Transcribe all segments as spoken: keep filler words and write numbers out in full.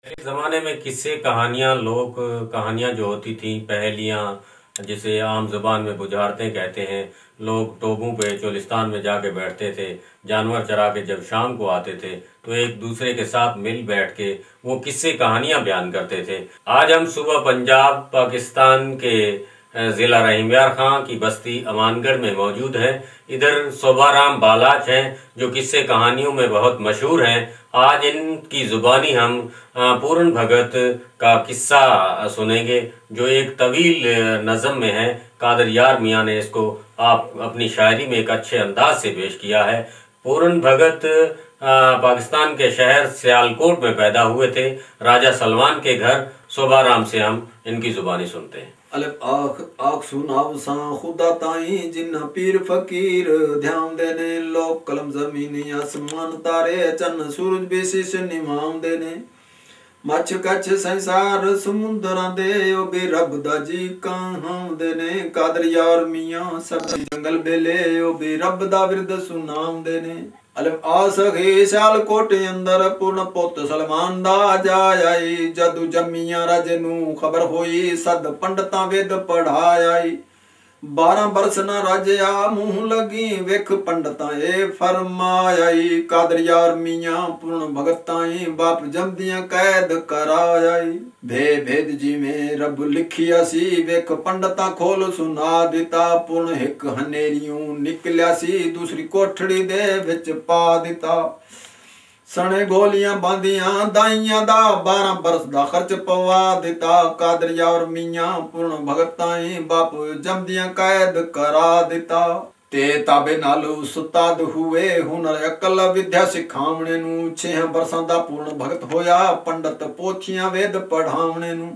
एक ज़माने में किस्से कहानियाँ लोक कहानियाँ जो होती थी, पहेलियाँ, जिसे आम ज़ुबान में बुझारतें कहते हैं। लोग टोबों पे चोलिस्तान में जाके बैठते थे, जानवर चरा के जब शाम को आते थे तो एक दूसरे के साथ मिल बैठ के वो किस्से कहानियाँ बयान करते थे। आज हम सुबह पंजाब पाकिस्तान के ज़िला रहीमयार खां की बस्ती अमानगढ़ में मौजूद है। इधर शोभाराम बालाच हैं जो किस्से कहानियों में बहुत मशहूर हैं। आज इनकी ज़ुबानी हम पूरन भगत का किस्सा सुनेंगे जो एक तवील नज़म में है। कादर यार मियाँ ने इसको आप अपनी शायरी में एक अच्छे अंदाज से पेश किया है। पूरन भगत पाकिस्तान के शहर सियालकोट में पैदा हुए थे। राजा सलमान के घर शोभाराम से हम इनकी ज़ुबानी सुनते हैं। अलफ आख आख सुनाव सा खुदा ताई जिन्ना पीर फकीर ध्यान देने लोक कलम जमीनी आसमान तारे चन्न सूरज बेसिस निमाम देने मच्छ कच्छ संसार समुंदरां दे ओ बे रब दा जी कहां देने कादर यार मियां सब जंगल बेले ओ बे रब दा विरद सुनाम देने अलफ आसखे सियालकोट अंदर पूर्ण पुत सलमान दा जाई जदू जम्मिया राजे नू खबर होई सद पंडितां वेद पढ़ाई बारह बरस न राजया मुंह लगी वेख पंडितां ए फरमाई कादर यार मियां पूर्ण भगताई बाप जमदियां कैद कराई भे भेद जी में रब लिखिया सी वेख पंडितां खोल सुना दिता पूर्ण हिक हनेरियों निकलिया सी दूसरी कोठड़ी दे विच पा दिता सने गोलियां बांधियां दाइयां दा बारह बरस दा खर्च पवा दिता कादर यार मियां पूर्ण भगताई बाप जमदियां कैद करा दिता ते ताबे नालू सुताद हुए हुनर अकल विद्या सिखावणे नू छह बरसां दा पूर्ण भगत होया पंडित पोथियां वेद पढ़ावणे नू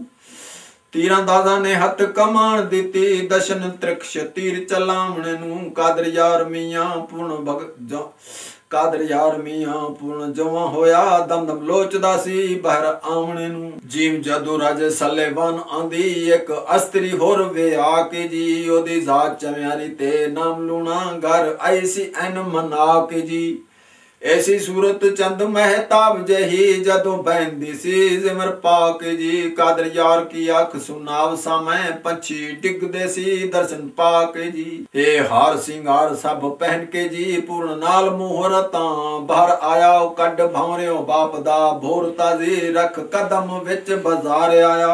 तीरां दादा ने हथ कमान दिती दशन त्रिक्ष तीर चलावणे नू कादर यार मियां पूर्ण भगत कादर यार मियां पूर्ण जवां होया दम दम लोचदा सी बाहर आमणे नू जीव जदू राजे सलेवान आंदी एक अस्त्री होर वे आके जी ओदी जात चम्यारी ते नाम लूना घर आई सी एन मना के जी ऐसी सूरत चंद महताब जही जदों बहंदी सी जिमर पाक जी कादर यार की आंख सुनाव सामै पंछी डिगदे सी दर्शन पाक जी हे हार सिंगार सब पहन के जी पूर्ण नाल मुहरतां बाहर आया कड भौरियो बाप दा भोर ताजी रख कदम विच बाजार आया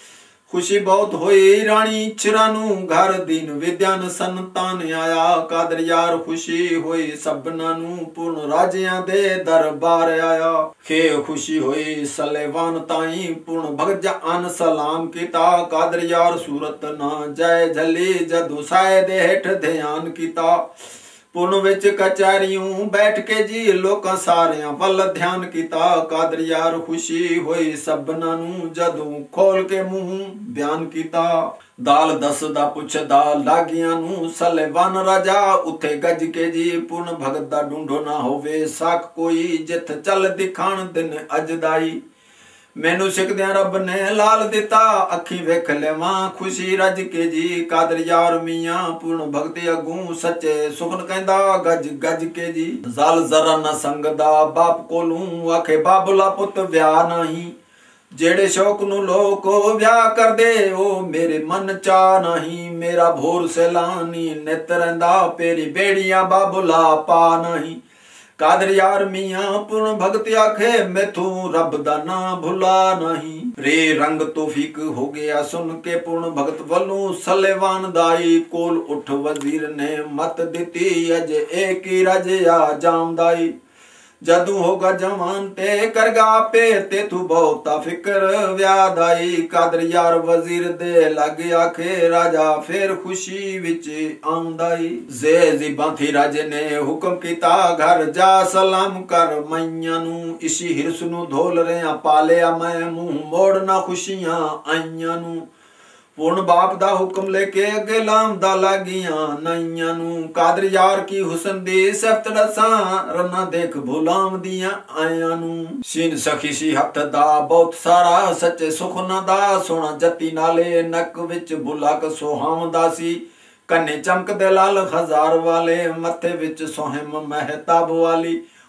खुशी बहुत होई रानी इच्छरा नू घर दीन विद्यान संतान आया कादर यार खुशी होई सबना नू पूर्ण राजियां दे दरबार आया खे खुशी होई सलेवान ताई पूर्ण भगत आन सलाम कीता कादर यार सूरत ना जय झली जदू साए दे हेठ ध्यान कीता पूर्ण विच कचहरियों बैठ के जी लोकां सारियां वल ध्यान कीता कादर यार खुशी होई सबना नू जदू खोल के मुंह बयान कीता दाल दस दा पुछदा लागियां नू सलेवान राजा उथे गज के जी पूर्ण भगत दा ढूंढो ना होवे साख कोई जिथ चल दिखाण दिन अजदाई मैनू सिकद्या रब ने लाल दिता अखी वेख लेवां खुशी रज के जी कादर यार मियां पूर्ण भगती अगू सच्चे सुखन कहंदा गज गज के जी जाल जरा न संगदा बाप कोलू आखे बाबुला पुत व्याह नहीं जेड़े शौक नू लोक व्याह कर दे ओ मेरे मन चा नहीं मेरा भोर सैलानी नित रहिंदा पेरी बेड़ियां बाबुला पा नहीं कादर यार मियां पूर्ण भगत आखे मैथू रब दा ना भुला नहीं रे रंग तौफीक हो गया सुन के पूर्ण भगत वलू सलेवान दाई कोल उठ वजीर ने मत दिती अज एक ही रजया जामदाई जदू होगा जवान ते करगा पे ते तू बहुता फिक्र व्यादाई कादर यार वजीर दे लग आखे राजा फिर खुशी विच आंदाई जे जिबां थी राजे ने हुक्म कीता घर जा सलाम कर मैया नू इसी हिरस नू धोल रहा पालिया मैं मुंह मोड़ ना खुशियां आईयां नू पूर्ण बाप दा हुक्म लेके अगे लामदा लागियां नाइयां नू कादर यार की हुसन दी सिफत दसां रन्ना देख भुलाम दियां आयां नू सीन सखी सी हथ दा बहुत सारा सच्चे सुखना दा सोना जती नाले नक विच बुलक सोहावंदा सी कन्ने चमक दे लाल हजार वाले मथे विच सोहम महताब वाली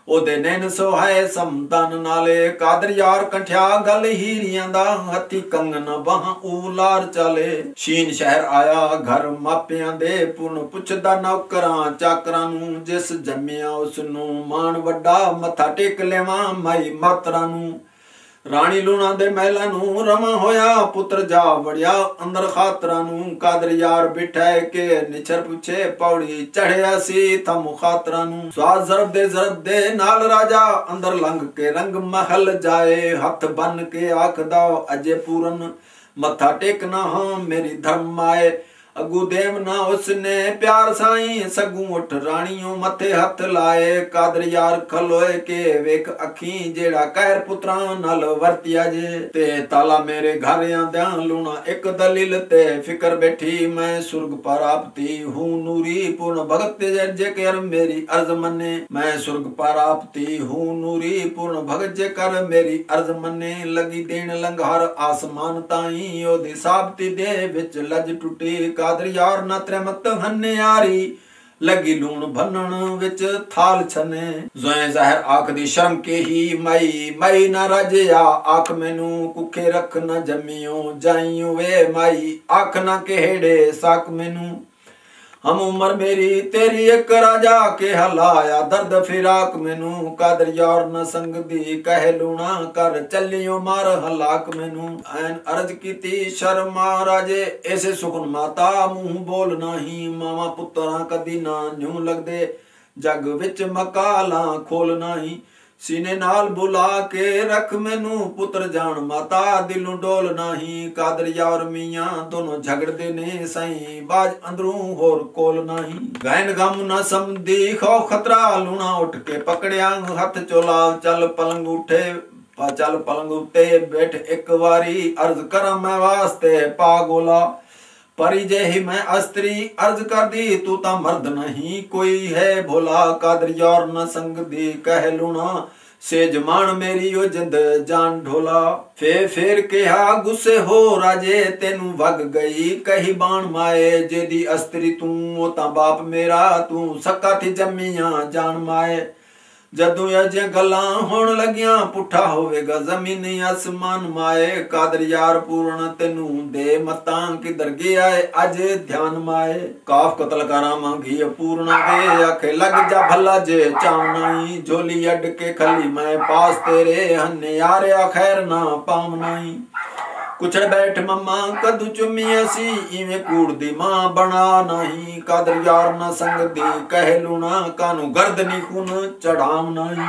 ਉਹਦੇ ਨੈਣ ਸੋਹਾਏ ਸਮਦਨ ਨਾਲੇ। ਕਾਦਰ ਯਾਰ ਕੰਠਿਆ ਗੱਲ ਹੀਰੀਆਂ ਦਾ ਹੱਥੀ ਕੰਗਨ ਬਾਹਾਂ ਉਲਾਰ ਚਾਲੇ। ਸ਼ੀਨ ਸ਼ਹਿਰ ਆਇਆ ਘਰ ਮਾਪਿਆਂ ਦੇ ਪੁਰਨ ਪੁੱਛਦਾ ਨੌਕਰਾਂ ਚਾਕਰਾਂ ਨੂੰ। ਜਿਸ ਜੰਮਿਆ ਉਸ ਨੂੰ ਮਾਣ ਵੱਡਾ ਮੱਥਾ ਟੇਕ ਲੈਵਾਂ ਮਾਈ ਮਾਤਰਾ ਨੂੰ। ਰਾਣੀ ਲੂਣਾ ਦੇ ਮਹਿਲਾਂ ਨੂੰ ਰਵਾਂ ਹੋਇਆ ਪੁੱਤਰ ਜਾ ਵੜਿਆ ਅੰਦਰ ਖਾਤਰਾਂ ਨੂੰ। ਕਾਦਰ ਯਾਰ ਬਿਠਾਏ ਕੇ ਨਿਛਰ ਪੁੱਛੇ ਪੌੜੀ ਚੜਿਆ ਸੀ ਥਮ ਖਾਤਰਾਂ ਨੂੰ। ਸਵਾਦ ਜ਼ਰਬ ਦੇ ਜ਼ਰਬ ਦੇ ਨਾਲ ਰਾਜਾ ਅੰਦਰ ਲੰਘ ਕੇ ਰੰਗ ਮਹਲ ਜਾਏ। ਹੱਥ ਬੰਨ ਕੇ ਆਖਦਾ ਅਜੇ ਪੂਰਨ ਮੱਥਾ ਟੇਕਣਾ ਹਾਂ ਮੇਰੀ ਧਰਮ ਮਾਏ। ਅਗੂ ਦੇਵ ਨਾ ਉਸਨੇ ਪਿਆਰ ਸਾਈ ਸਗੂ ਉਠ ਰਾਣੀਓ ਮੱਥੇ ਹੱਥ ਲਾਏ। ਕਾਦਰ ਯਾਰ ਖਲੋਏ ਕੇ ਵੇਖ ਅੱਖੀ ਜਿਹੜਾ ਕਹਿਰ ਪੁੱਤਰਾਂ ਨਾਲ ਵਰਤਿਆ ਜੇ। ਤੇ ਤਾਲਾ ਮੇਰੇ ਘਰ ਆਂਦਿਆਂ ਲੂਣਾ ਇੱਕ ਦਲੀਲ ਤੇ ਫਿਕਰ ਬੈਠੀ। ਮੈਂ ਸੁਰਗ ਪ੍ਰਾਪਤੀ ਹੂੰ ਨੂਰੀ ਪੂਰਨ ਭਗਤ ਜੇ ਕਰ ਮੇਰੀ ਅਰਜ਼ ਮੰਨੇ। ਮੈਂ ਸੁਰਗ ਪ੍ਰਾਪਤੀ ਹੂੰ ਨੂਰੀ ਪੂਰਨ ਭਗਤ ਜੇ ਕਰ ਮੇਰੀ ਅਰਜ਼ ਮੰਨੇ। ਲੱਗੀ ਦੇਣ ਲੰਘਾਰ ਆਸਮਾਨ ਤਾਈ ਉਹਦੀ ਸਾਬਤੀ ਦੇ ਵਿੱਚ ਲੱਜ ਟੁੱਟੀ। ਕਾਦਰ ਯਾਰ ਨਾ ਤ੍ਰਮਤ ਹਨਿਆਰੀ ਲੱਗੀ ਲੂਣ ਭੰਨਣ ਵਿੱਚ ਥਾਲ ਛਨੇ। ਜ਼ੋਏ ਜ਼ਾਹਿਰ ਆਖ ਦੀ ਸ਼ਰਮ ਕੇ ਹੀ ਮਾਈ ਮਾਈ ਨਾ ਰਾਜਿਆ ਆਖ ਮੈਨੂੰ ਕੁੱਖੇ ਰੱਖ ਨਾ ਜੰਮਿਓ ਜਾਈਓ ਵੇ ਮਾਈ ਆਖ ਨਾ ਕਿਹੜੇ ਸਾਕ ਮੈਨੂੰ। ਹਮ ਉਮਰ ਮੇਰੀ ਤੇਰੀ ਇੱਕ ਰਾਜਾ ਕੇ ਹਲਾਇਆ ਦਰਦ ਫਿਰਾਕ ਮੈਨੂੰ। ਕਾਦਰ ਯਾਰ ਨਾ ਸੰਗ ਦੀ ਕਹਿ ਲੂਣਾ ਕਰ ਚੱਲਿਓ ਮਾਰ ਹਲਾਕ ਮੈਨੂੰ। ਐਨ ਅਰਜ ਕੀਤੀ ਸ਼ਰਮਾ ਰਾਜੇ ਐਸੇ ਸੁਖਨ ਮਾਤਾ ਮੂੰਹ ਬੋਲ ਨਹੀਂ। ਮਾਵਾ ਪੁੱਤਰਾਂ ਕਦੀ ਨਾ ਨਿਉ ਲੱਗਦੇ ਜਗ ਵਿੱਚ ਮਕਾਲਾਂ ਖੋਲ ਨਹੀਂ। ਸੀਨੇ ਨਾਲ ਬੁਲਾ ਕੇ ਰੱਖ ਮੈਨੂੰ ਪੁੱਤਰ ਜਾਣ ਮਾਤਾ ਦਿਲੋਂ ਡੋਲ ਨਹੀਂ। ਕਾਦਰ ਯਾਰ ਮੀਆਂ ਦੋਨੋਂ ਝਗੜਦੇ ਨੇ ਸਾਈ ਬਾਜ ਅੰਦਰੋਂ ਹੋਰ ਕੋਲ ਨਹੀਂ। ਗੈਨ ਗਮ ਨਾ ਸਮਝਦੀ ਖੋ ਖਤਰਾ ਲੂਣਾ ਉੱਠ ਕੇ ਪਕੜਿਆ ਹੱਥ ਚੋਲਾ। ਚੱਲ ਪਲੰਗ ਉਠੇ ਚੱਲ ਪਲੰਗ ਉੱਤੇ ਬੈਠ ਇੱਕ ਵਾਰੀ ਅਰਜ਼ ਕਰਾਂ ਮੈਂ ਵਾਸਤੇ ਪਾਗੋਲਾ। ਪਰੀ ਜਿਹੀ ਮੈਂ ਅਸਤਰੀ ਅਰਜ਼ ਕਰਦੀ ਤੂੰ ਤਾਂ ਮਰਦ ਨਹੀਂ ਕੋਈ ਹੈ ਭੋਲਾ। ਕਾਦਰ ਯਾਰ ਨਾ ਸੰਗ ਦੀ ਕਹਿ ਲੂਣਾ ਸੇ ਜਮਾਨ ਮੇਰੀ ਉਹ ਜਿੰਦ ਜਾਨ ਢੋਲਾ। ਫੇਰ ਫੇਰ ਕਿਹਾ ਗੁੱਸੇ ਹੋ ਰਾਜੇ ਤੈਨੂੰ ਵਗ ਗਈ ਕਹੀ ਬਾਣ ਮਾਏ। ਜਿਹਦੀ ਅਸਤਰੀ ਤੂੰ ਉਹ ਤਾਂ ਬਾਪ ਮੇਰਾ ਤੂੰ ਸਕਾ ਥੀ ਜੰਮੀਆਂ ਜਾਨ ਮਾਏ। ਜਦੋਂ ਅਜੇ ਗੱਲਾਂ ਹੋਣ ਲੱਗੀਆਂ ਪੁੱਠਾ ਹੋਵੇਗਾ ਜ਼ਮੀਨ ਅਸਮਾਨ ਮਾਏ। ਕਾਦਰ ਯਾਰ ਪੂਰਨ ਤੈਨੂੰ ਦੇ ਮਤਾਂ ਕਿਧਰ ਗਿਆ ਅੱਜ ਧਿਆਨ ਮਾਏ। ਕਾਫ ਕਤਲ ਕਰਾਂ ਮੰਗੀ ਪੂਰਨਾ ਦੇ ਆਖੇ ਲੱਗ ਜਾ ਭੱਲਾ ਜੇ ਚਾਵਨਾਈ। ਝੋਲੀ ਅੱਡ ਕੇ ਖਲੀ ਮੈਂ ਪਾਸ ਤੇਰੇ ਹੰਨੇ ਯਾਰਿਆ ਖੈਰ ਨਾ ਪਾਵਨਾਈ। ਕੁਛੜ ਬੈਠ ਮੰਮਾ ਕਦੂ ਚੁੰਮੀ ਅਸੀਂ ਇਵੇਂ ਕੂੜ ਦੀ ਮਾਂ ਬਣਾ ਨਹੀਂ। ਕਾਦਰ ਯਾਰ ਨਾ ਸੰਗ ਦੀ ਕਹਿ ਲੂਣਾ ਕਾਨੂੰ ਗਰਦਨੀ ਖੂਨ ਚੜਾਮ ਨਹੀਂ।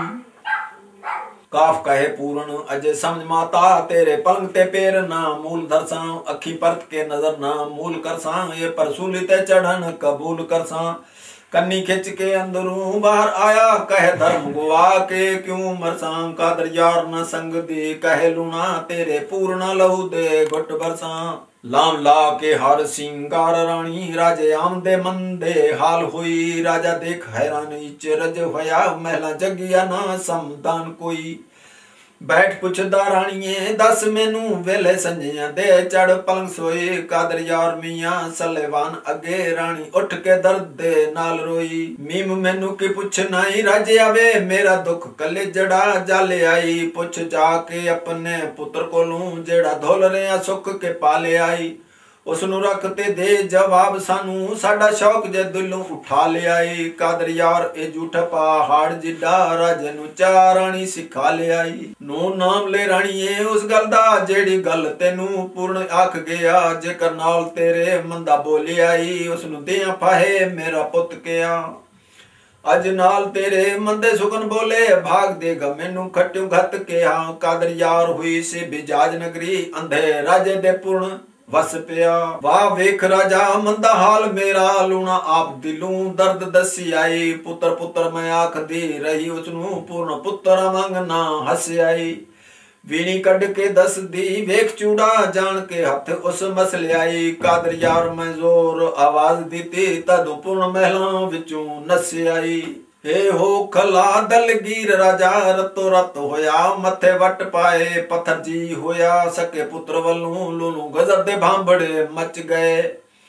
ਕਾਫ ਕਹੇ ਪੂਰਨ ਅਜੇ ਸਮਝ ਮਾਤਾ ਤੇਰੇ ਪਲੰਗ ਤੇ ਪੈਰ ਨਾ ਮੂਲ ਦਰਸਾਂ। ਅੱਖੀ ਪਰਤ ਕੇ ਨਜ਼ਰ ਨਾ ਮੂਲ ਕਰਸਾਂ ਇਹ ਪਰਸੂਲੀ ਤੇ ਚੜਨ ਕਬੂਲ ਕਰਸਾਂ। ਕੰਨੀ ਖਿੱਚ ਕੇ ਅੰਦਰੋਂ ਬਾਹਰ ਆਇਆ ਕਹਿ ਧਰਮ ਗਵਾ ਕੇ ਕਿਉਂ ਮਰਸਾਂ। ਕਾਦਰ ਯਾਰ ਨਾ ਸੰਗ ਦੀ ਕਹਿ ਲੂਣਾ ਤੇਰੇ ਪੂਰਨਾ ਲਹੂ ਦੇ ਗੁੱਟ ਬਰਸਾਂ। ਲਾਮ ਲਾ ਕੇ ਹਰ ਸਿੰਗਾਰ ਰਾਣੀ ਰਾਜੇ ਆਮਦੇ ਮੰਦੇ ਹਾਲ ਹੋਈ। ਰਾਜਾ ਦੇਖ ਹੈਰਾਨੀ ਚ ਰਜ ਹੋਇਆ ਮਹਿਲਾ ਜਗਿਆ ਨਾ ਸਮਦਾਨ ਕੋਈ। ਬੈਠ ਪੁੱਛਦਾ ਰਾਣੀਏ ਦੱਸ ਮੈਨੂੰ ਵੇਲੇ ਸੰਜਿਆਂ ਦੇ ਚੜ ਪਲੰਗ ਸੋਈ। ਕਾਦਰ ਯਾਰ ਮੀਆਂ ਸਲੇਵਾਨ ਅੱਗੇ ਰਾਣੀ ਉੱਠ ਕੇ ਦਰਦ ਦੇ ਨਾਲ ਰੋਈ। ਮੀਮ ਮੈਨੂੰ ਕੀ ਪੁੱਛਣਾ ਈ ਰਾਜਿਆ ਵੇ ਮੇਰਾ ਦੁੱਖ ਕੱਲੇ ਜੜਾ ਜਲ ਆਈ। ਪੁੱਛ ਜਾ ਕੇ ਆਪਣੇ ਪੁੱਤਰ ਕੋਲੋਂ ਜਿਹੜਾ ਧੋਲ ਰਿਆ ਸੁੱਖ ਕੇ ਪਾਲੇ ਆਈ। ਉਸ ਨੂੰ ਰੱਖ ਤੇ ਦੇ ਜਵਾਬ ਸਾਨੂੰ ਸਾਡਾ ਸ਼ੌਕ ਜੇ ਦਿਲੋਂ ਉਠਾ ਲਿਆਈ। ਕਾਦਰ ਯਾਰ ਇਹ ਝੂਠ ਪਹਾੜ ਜਿੱਡਾ ਰਾਜੇ ਨੂੰ ਚਾ ਰਾਣੀ ਸਿਖਾ ਲਿਆਈ। ਨੂੰ ਨਾਮ ਲੈ ਰਾਣੀਏ ਉਸ ਗੱਲ ਦਾ ਜਿਹੜੀ ਗੱਲ ਤੈਨੂੰ ਪੂਰਨ ਆਖ ਗਿਆ। ਜੇਕਰ ਨਾਲ ਤੇਰੇ ਮੰਦਾ ਬੋਲਿਆਈ ਉਸ ਨੂੰ ਦਿਆਂ ਫਾਹੇ ਮੇਰਾ ਪੁੱਤ ਕਿਆ। ਅੱਜ ਨਾਲ ਤੇਰੇ ਮੰਦੇ ਸੁਖਨ ਬੋਲੇ ਭਾਗ ਦੇਗਾ ਮੈਨੂੰ ਖਟਿਓ ਘਤ ਕਿਹਾ। ਕਾਦਰ ਯਾਰ ਹੋਈ ਸੀ ਬਿਜਾਜ ਨਗਰੀ ਅੰਧੇ ਰਾਜੇ ਦੇ ਪੂਰਨ ਵਸ ਪਿਆ। ਵਾਹ ਵੇਖ ਰਾਜਾ ਮੰਦਾ ਹਾਲ ਮੇਰਾ ਲੂਣਾ ਆਪ ਦਿਲੋਂ ਦਰਦ ਦਸੀ ਆਈ। ਪੁੱਤਰ ਪੁੱਤਰ ਮੈਂ ਆਖਦੀ ਰਹੀ ਉਸ ਨੂੰ ਪੂਰਨ ਪੁੱਤਰ ਮੰਗਣਾ ਹੱਸ ਆਈ। ਵੀਣੀ ਕੱਢ ਕੇ ਦੱਸਦੀ ਵੇਖ ਚੂੜਾ ਜਾਣ ਕੇ ਹੱਥ ਉਸ ਮਸ ਲਿਆਈ। ਕਾਦਰ ਯਾਰ ਮੈਂ ਜ਼ੋਰ ਆਵਾਜ਼ ਦਿੱਤੀ ਤਦੋਂ ਪੂਰਨ ਮਹਿਲਾਂ ਵਿੱਚੋਂ ਨਸ ਆਈ। ਏ ਹੋ ਖਲਾ ਦਲਗੀਰ ਰਾਜਾ ਰਤੋ ਰਤ ਹੋਇਆ ਮੱਥੇ ਵੱਟ ਪਾਏ ਪੱਥਰ ਜੀ ਹੋਇਆ। ਸਕੇ ਪੁੱਤਰ ਵੱਲੋਂ ਲੋਨੂੰ ਗਜ਼ਬ ਦੇ ਭਾਂਬੜੇ ਮਚ ਗਏ।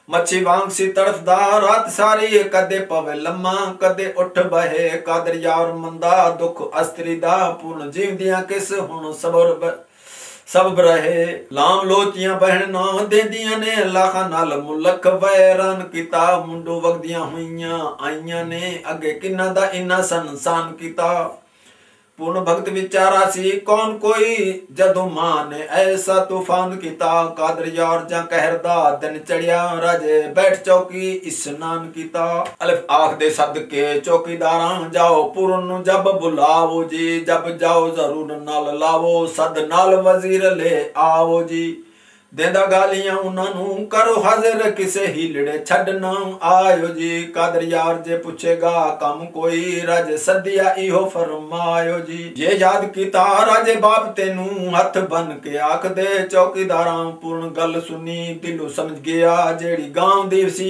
ਮੱਛੀ ਵਾਂਗ ਸੀ ਤੜਫਦਾ ਰਾਤ ਸਾਰੀ, ਕਦੇ ਪਵੇ ਲੰਮਾ ਕਦੇ ਉੱਠ ਬਹੇ। ਕਾਦਰ ਯਾਰ ਮੰਦਾ ਦੁੱਖ ਅਸਤਰੀ ਦਾ, ਪੂਰਨ ਜੀਵਦਿਆਂ ਕਿਸ ਹੁਣ ਸਬਰ ਸਬਬ ਰਹੇ। ਲਾਮ ਲੋਚੀਆਂ ਬਹਿਣ ਨਾ ਦੇਂਦੀਆਂ ਨੇ, ਲਾਖਾਂ ਨਾਲ ਮੁਲਕ ਵੈਰਾਨ ਕੀਤਾ। ਮੁੰਡੋ ਵਗਦੀਆਂ ਹੋਈਆਂ ਆਈਆਂ ਨੇ, ਅੱਗੇ ਕਿੰਨਾ ਦਾ ਇੰਨਾ ਸੰਸਾਨ ਕੀਤਾ। ਪੂਰਨ ਭਗਤ ਵਿਚਾਰਾ ਸੀ ਕੌਣ ਕੋਈ, ਜਦੋਂ ਮਾਂ ਨੇ ਐਸਾ ਤੂਫਾਨ ਕੀਤਾ। ਕਾਦਰ ਯਾਰ ਜਾਂ ਕਹਿਰ ਦਾ ਦਿਨ ਚੜਿਆ, ਰਾਜੇ ਬੈਠ ਚੌਕੀ ਇਸ਼ਨਾਨ ਕੀਤਾ। ਅਲਫ ਆਖ ਦੇ ਸਦਕੇ ਚੌਕੀਦਾਰਾਂ, ਜਾਓ ਪੂਰਨ ਨੂੰ ਜਬ ਬੁਲਾਵੋ ਜੀ। ਜਬ ਜਾਓ ਜ਼ਰੂਰ ਨਾਲ ਲਾਵੋ, ਸਦ ਨਾਲ ਵਜ਼ੀਰ ਲੈ ਆਵੋ ਜੀ। ਦੇਂਦਾ ਗਾਲੀਆਂ ਉਹਨਾਂ ਨੂੰ, ਕਰੋ ਹਾਜ਼ਰ ਕਿਸੇ ਹੀਲੜੇ ਛੱਡਣਾ ਆਇਓ ਜੀ। ਕਾਦਰ ਯਾਰ ਜੇ ਪੁੱਛੇਗਾ ਕੰਮ ਕੋਈ, ਰਾਜੇ ਸੱਦਿਆ ਇਹੋ ਫਰਮਾਇਓ ਜੀ। ਜੇ ਯਾਦ ਕੀਤਾ ਰਾਜੇ ਬਾਪ ਤੈਨੂੰ, ਹੱਥ ਬਨ ਕੇ ਆਖਦੇ ਚੌਕੀਦਾਰਾਂ। ਪੂਰਨ ਗੱਲ ਸੁਣੀ ਦਿਲੋਂ ਸਮਝ ਗਿਆ, ਜਿਹੜੀ ਗਾਂਵ ਦੀ ਸੀ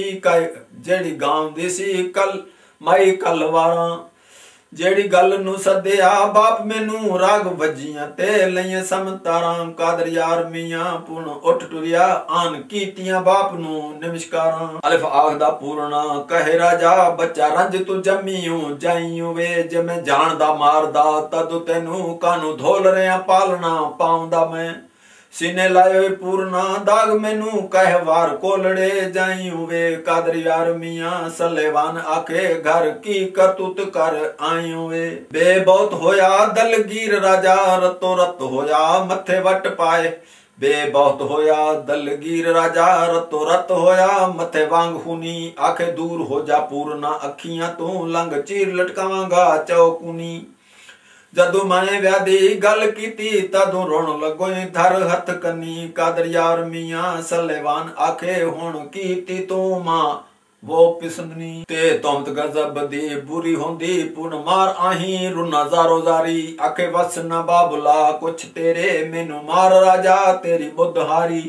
ਜਿਹੜੀ ਗਾਂਵ ਦੀ ਸੀ ਕੱਲ ਮਾਈ ਕਲਵਾਰਾਂ। ਜਿਹੜੀ ਗੱਲ ਨੂੰ ਸੱਦਿਆ ਬਾਪ ਮੈਨੂੰ, ਰਾਗ ਵੱਜੀਆਂ ਤੇ ਲਈਆਂ ਸਮਤਾਰਾਂ। ਕਾਦਰ ਯਾਰ ਮੀਆਂ ਪੂਰਨ ਉੱਠ ਟੁਰਿਆ, ਆਨ ਕੀਤੀਆਂ ਬਾਪ ਨੂੰ ਨਮਸਕਾਰਾਂ। ਅਲਫ ਆਖਦਾ ਪੂਰਨਾ ਕਹੇ ਰਾਜਾ, ਬੱਚਾ ਰੰਜ ਤੂੰ ਜੰਮੀਓ ਜਾਈਓ ਵੇ। ਜੇ ਮੈਂ ਜਾਣਦਾ ਮਾਰਦਾ ਤਦੋਂ ਤੈਨੂੰ, ਕਾਨੂੰ ਧੋਲ ਰਿਆਂ ਪਾਲਣਾ ਪਾਉਂਦਾ ਮੈਂ। ਸੀਨੇ ਲਾਏ ਪੂਰਨਾ ਦਾਗ ਮੈਨੂੰ, ਕਹਿ ਵਾਰ ਕੋਲੜੇ ਜਾਈਓ ਵੇ। ਕਾਦਰ ਯਾਰ ਮੀਆਂ ਸਲੇਵਾਨ ਆਖੇ, ਘਰ ਕੀ ਕਰਤੂਤ ਕਰ ਆਇਓ ਵੇ। ਬੇ ਬਹੁਤ ਹੋਇਆ ਦਲਗੀਰ ਰਾਜਾ, ਰਤੋ ਰਤ ਹੋਇਆ ਮੱਥੇ ਵੱਟ ਪਾਏ। ਬੇ ਬਹੁਤ ਹੋਇਆ ਦਲਗੀਰ ਰਾਜਾ, ਰਤੋ ਰਤ ਹੋਇਆ ਮੱਥੇ ਵਾਂਗ ਖੂਨੀ। ਆਖੇ ਦੂਰ ਹੋ ਜਾ ਪੂਰਨਾ ਅੱਖੀਆਂ ਤੋਂ, ਲੰਘ ਚੀਰ ਲਟਕਾਵਾਂਗਾ ਚੌਕੂਨੀ। ਜਦੋਂ ਮੈਂ ਵਿਆਹ ਦੀ ਗੱਲ ਕੀਤੀ, ਤਦੋਂ ਰੋਣ ਲੱਗੋਏ ਧਰ ਹੱਥ ਕੰਨੀ। ਕਾਦਰ ਯਾਰ ਮੀਆਂ ਸਲੇਵਾਨ ਆਖੇ, ਹੁਣ ਕੀਤੀ ਤੂੰ ਮਾਂ ਵੋ ਪਿਸੰਦਨੀ। ਤੇ ਤੁਮਤ ਗਜ਼ਬ ਦੀ ਬੁਰੀ ਹੁੰਦੀ, ਪੁਨ ਮਾਰ ਆਹੀ ਰੁਨਾ ਜ਼ਾਰੋ ਜ਼ਾਰੀ। ਆਖੇ ਵਸ ਨਾ ਬਾਬੁਲਾ ਕੁਛ ਤੇਰੇ, ਮੈਨੂੰ ਮਾਰ ਰਾਜਾ ਤੇਰੀ ਬੁੱਧ ਹਾਰੀ।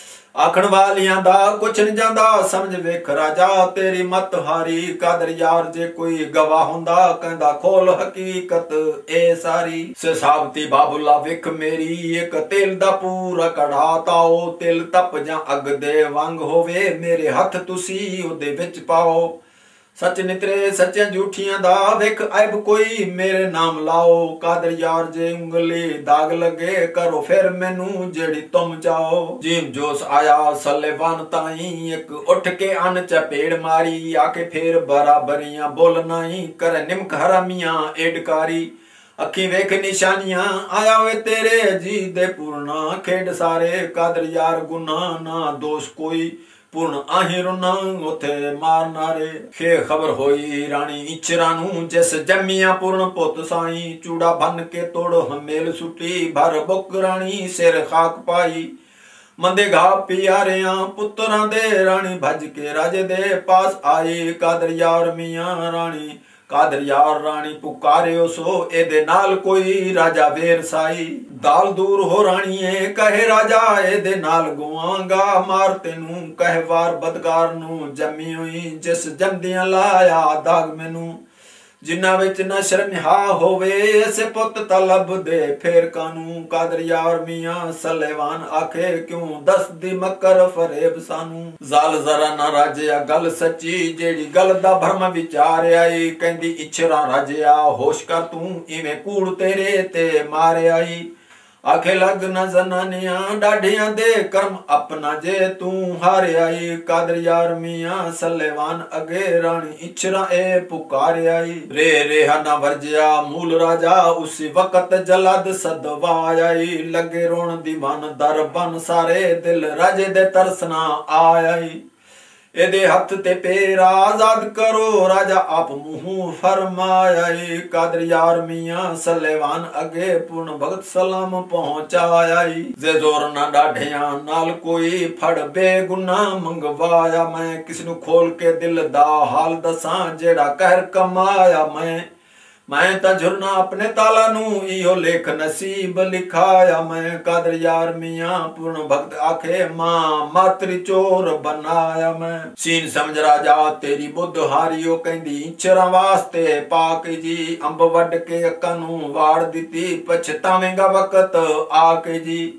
ਆਖਣ ਵਾਲਿਆਂ ਦਾ ਕੁਛ ਨਹੀਂ ਜਾਂਦਾ, ਸਮਝ ਵੇਖ ਰਾਜਾ ਤੇਰੀ ਮਤ ਹਾਰੀ। ਕਾਦਰ ਯਾਰ ਜੇ ਕੋਈ ਗਵਾਹ ਹੁੰਦਾ, ਕਹਿੰਦਾ ਖੋਲ ਹਕੀਕਤ ਇਹ ਸਾਰੀ। ਸੇ ਸਾਬਤੀ ਬਾਬੁਲਾ ਵੇਖ ਮੇਰੀ, ਇੱਕ ਤੇਲ ਦਾ ਪੂਰਾ ਕੜਾ ਤਾਓ। ਤਿਲ ਤਪ ਜਾਂ ਅੱਗ ਦੇ ਵਾਂਗ ਹੋਵੇ, ਮੇਰੇ ਹੱਥ ਤੁਸੀਂ ਉਹਦੇ ਵਿੱਚ ਪਾਓ। ਸੱਚ ਨਿਤਰੇ ਸੱਚਿਆਂ ਝੂਠੀਆਂ ਦਾ, ਵੇਖ ਐਬ ਕੋਈ ਮੇਰੇ ਨਾਮ ਲਾਓ। ਕਾਦਰ ਯਾਰ ਜੇ ਉਂਗਲੀ ਦਾਗ ਲੱਗੇ, ਕਰੋ ਫਿਰ ਮੈਨੂੰ ਜਿਹੜੀ ਤੁਮ ਚਾਹੋ। ਜੀਮ ਜੋਸ਼ ਆਇਆ ਸਲੇਵਾਨ ਤਾਈ, ਇੱਕ ਉੱਠ ਕੇ ਅੰਨ ਚਪੇੜ ਮਾਰੀ। ਆਕੇ ਫੇਰ ਬਰਾਬਰੀਆਂ ਬੋਲਣਾ ਹੀ, ਕਰੇ ਨਿਮਕ ਹਰਾਮੀਆਂ ਏਡਕਾਰੀ। ਅੱਖੀ ਵੇਖ ਨਿਸ਼ਾਨੀਆਂ ਆਇਆ ਵੇ ਤੇਰੇ ਜੀ ਦੇ ਪੂਰਨਾ, ਖੇਡ ਸਾਰੇ। ਕਾਦਰ ਯਾਰ ਗੁਨਾਹ ਨਾ ਦੋਸ਼ ਕੋਈ, ਪੂਰਨ ਆਹੀ ਰੁਨਾ ਉਥੇ ਮਾਰ ਨਾਰੇ। ਖੇ ਖਬਰ ਹੋਈ ਰਾਣੀ ਇਚਰਾ ਨੂੰ, ਜਿਸ ਜੰਮੀਆਂ ਪੂਰਨ ਪੁੱਤ ਸਾਈ। ਚੂੜਾ ਬੰਨ ਕੇ ਤੋੜ ਹਮੇਲ ਸੁੱਟੀ, ਭਰ ਬੁੱਕ ਰਾਣੀ ਸਿਰ ਖਾਕ ਪਾਈ। ਮੰਦੇ ਘਾ ਪਿਆਰਿਆਂ ਪੁੱਤਰਾਂ ਦੇ, ਰਾਣੀ ਭੱਜ ਕੇ ਰਾਜੇ ਦੇ ਪਾਸ ਆਈ। ਕਾਦਰ ਯਾਰ ਮੀਆਂ ਰਾਣੀ ਕਾਦਰ ਯਾਰ ਰਾਣੀ ਪੁਕਾਰਿਓ ਸੋ, ਇਹਦੇ ਨਾਲ ਕੋਈ ਰਾਜਾ ਵੇਰ ਸਾਈ। ਦਾਲ ਦੂਰ ਹੋ ਰਾਣੀਏ ਕਹੇ ਰਾਜਾ, ਇਹਦੇ ਨਾਲ ਗਵਾਂਗਾ ਮਾਰ ਤੈਨੂੰ। ਕਹੇ ਵਾਰ ਬਦਕਾਰ ਨੂੰ ਜੰਮੀ ਹੋਈ, ਜਿਸ ਜੰਮਦਿਆਂ ਲਾਇਆ ਦਾਗ ਮੈਨੂੰ। ਜਿਨ੍ਹਾਂ ਵਿੱਚ ਨਾ ਸ਼ਰਮਿਹਾ ਹੋਵੇ, ਐਸੇ ਪੁੱਤ ਤਲਬ ਦੇ ਫੇਰ ਕਾਨੂੰ। ਕਾਦਰ ਯਾਰ ਮੀਆਂ ਸਲੇਵਾਨ ਆਖੇ, ਕਿਉਂ ਦੱਸਦੀ ਮੱਕਰ ਫਰੇਬ ਸਾਨੂੰ। ਜ਼ਾਲ ਜ਼ਰਾ ਨਾ ਰਾਜਿਆ ਗੱਲ ਸੱਚੀ, ਜਿਹੜੀ ਗੱਲ ਦਾ ਭਰਮ ਵਿਚਾਰਿਆ ਈ। ਕਹਿੰਦੀ ਇਛਰਾ ਰਾਜਿਆ ਹੋਸ਼ ਕਰ ਤੂੰ, ਇਵੇਂ ਕੂੜ ਤੇਰੇ ਤੇ ਮਾਰਿਆ ਈ। ਆਖੇ ਲੱਗ ਨਾ ਜ਼ਨਾਨੀਆਂ ਡਾਢੀਆਂ ਦੇ ਕਰਮ, ਆਪਣਾ ਜੇ ਤੂੰ ਹਾਰਿਆ ਈ। ਕਾਦਰ ਯਾਰ ਮੀਆਂ ਸਲੇਵਾਨ ਅਗੇ, ਰਾਣੀ ਇਛਰਾ ਇਹ ਪੁਕਾਰਿਆ ਈ। ਰੇ ਰੇਹਾ ਨਾ ਵਰਜਿਆ ਮੂਲ ਰਾਜਾ, ਉਸੀ ਵਕਤ ਜਲਦ ਸਦਵਾਇਆ ਈ। ਲੱਗੇ ਰੋਣ ਦੀਵਾਨ ਦਰ ਬਨ ਸਾਰੇ, ਦਿਲ ਰਾਜੇ ਦੇ ਤਰਸਨਾ ਆਇਆ ਈ। ਇਹਦੇ ਹੱਥ ਤੇ ਪੈਰ ਆਜ਼ਾਦ ਕਰੋ, ਰਾਜਾ ਆਪ ਮੂੰਹ ਫਰਮਾਇਆ ਈ। ਕਾਦਰ ਯਾਰ ਮੀਆਂ ਸਲੇਵਾਨ ਅਗੇ, ਪੂਰਨ ਭਗਤ ਸਲਾਮ ਪਹੁੰਚਾਇਆ ਈ। ਜੇ ਜ਼ੋਰ ਨਾ ਡਾਢਿਆਂ ਨਾਲ ਕੋਈ, ਫੜ ਬੇਗੁਨਾਹ ਮੰਗਵਾਇਆ ਮੈਂ। ਕਿਸ ਨੂੰ ਖੋਲ ਕੇ ਦਿਲ ਦਾ ਹਾਲ ਦੱਸਾਂ, ਜਿਹੜਾ ਕਹਿਰ ਕਮਾਇਆ ਮੈਂ। ਮੈਂ ਤਾਂ ਝੁਰਨਾ ਆਪਣੇ ਤਾਲਾ ਨੂੰ, ਇਹੋ ਲੇਖ ਨਸੀਬ ਲਿਖਾਇਆ ਮੈਂ। ਕਾਦਰ ਯਾਰ ਮੀਆਂ ਪੂਰਨ ਭਗਤ ਆਖੇ, ਮਾਂ ਮਾਤਰੀ ਚੋਰ ਬਣਾਇਆ ਮੈਂ। ਸੀਨ ਸਮਝ ਰਾਜਾ ਤੇਰੀ ਬੁੱਧ ਹਾਰੀਓ, ਕਹਿੰਦੀ ਇਛਰਾਂ ਵਾਸਤੇ ਪਾਕ ਜੀ। ਅੰਬ ਵੱਢ ਕੇ ਅੱਕਾਂ ਨੂੰ ਵਾੜ ਦਿੱਤੀ, ਪਛਤਾਵੇਂਗਾ ਵਕਤ ਆ ਕੇ ਜੀ।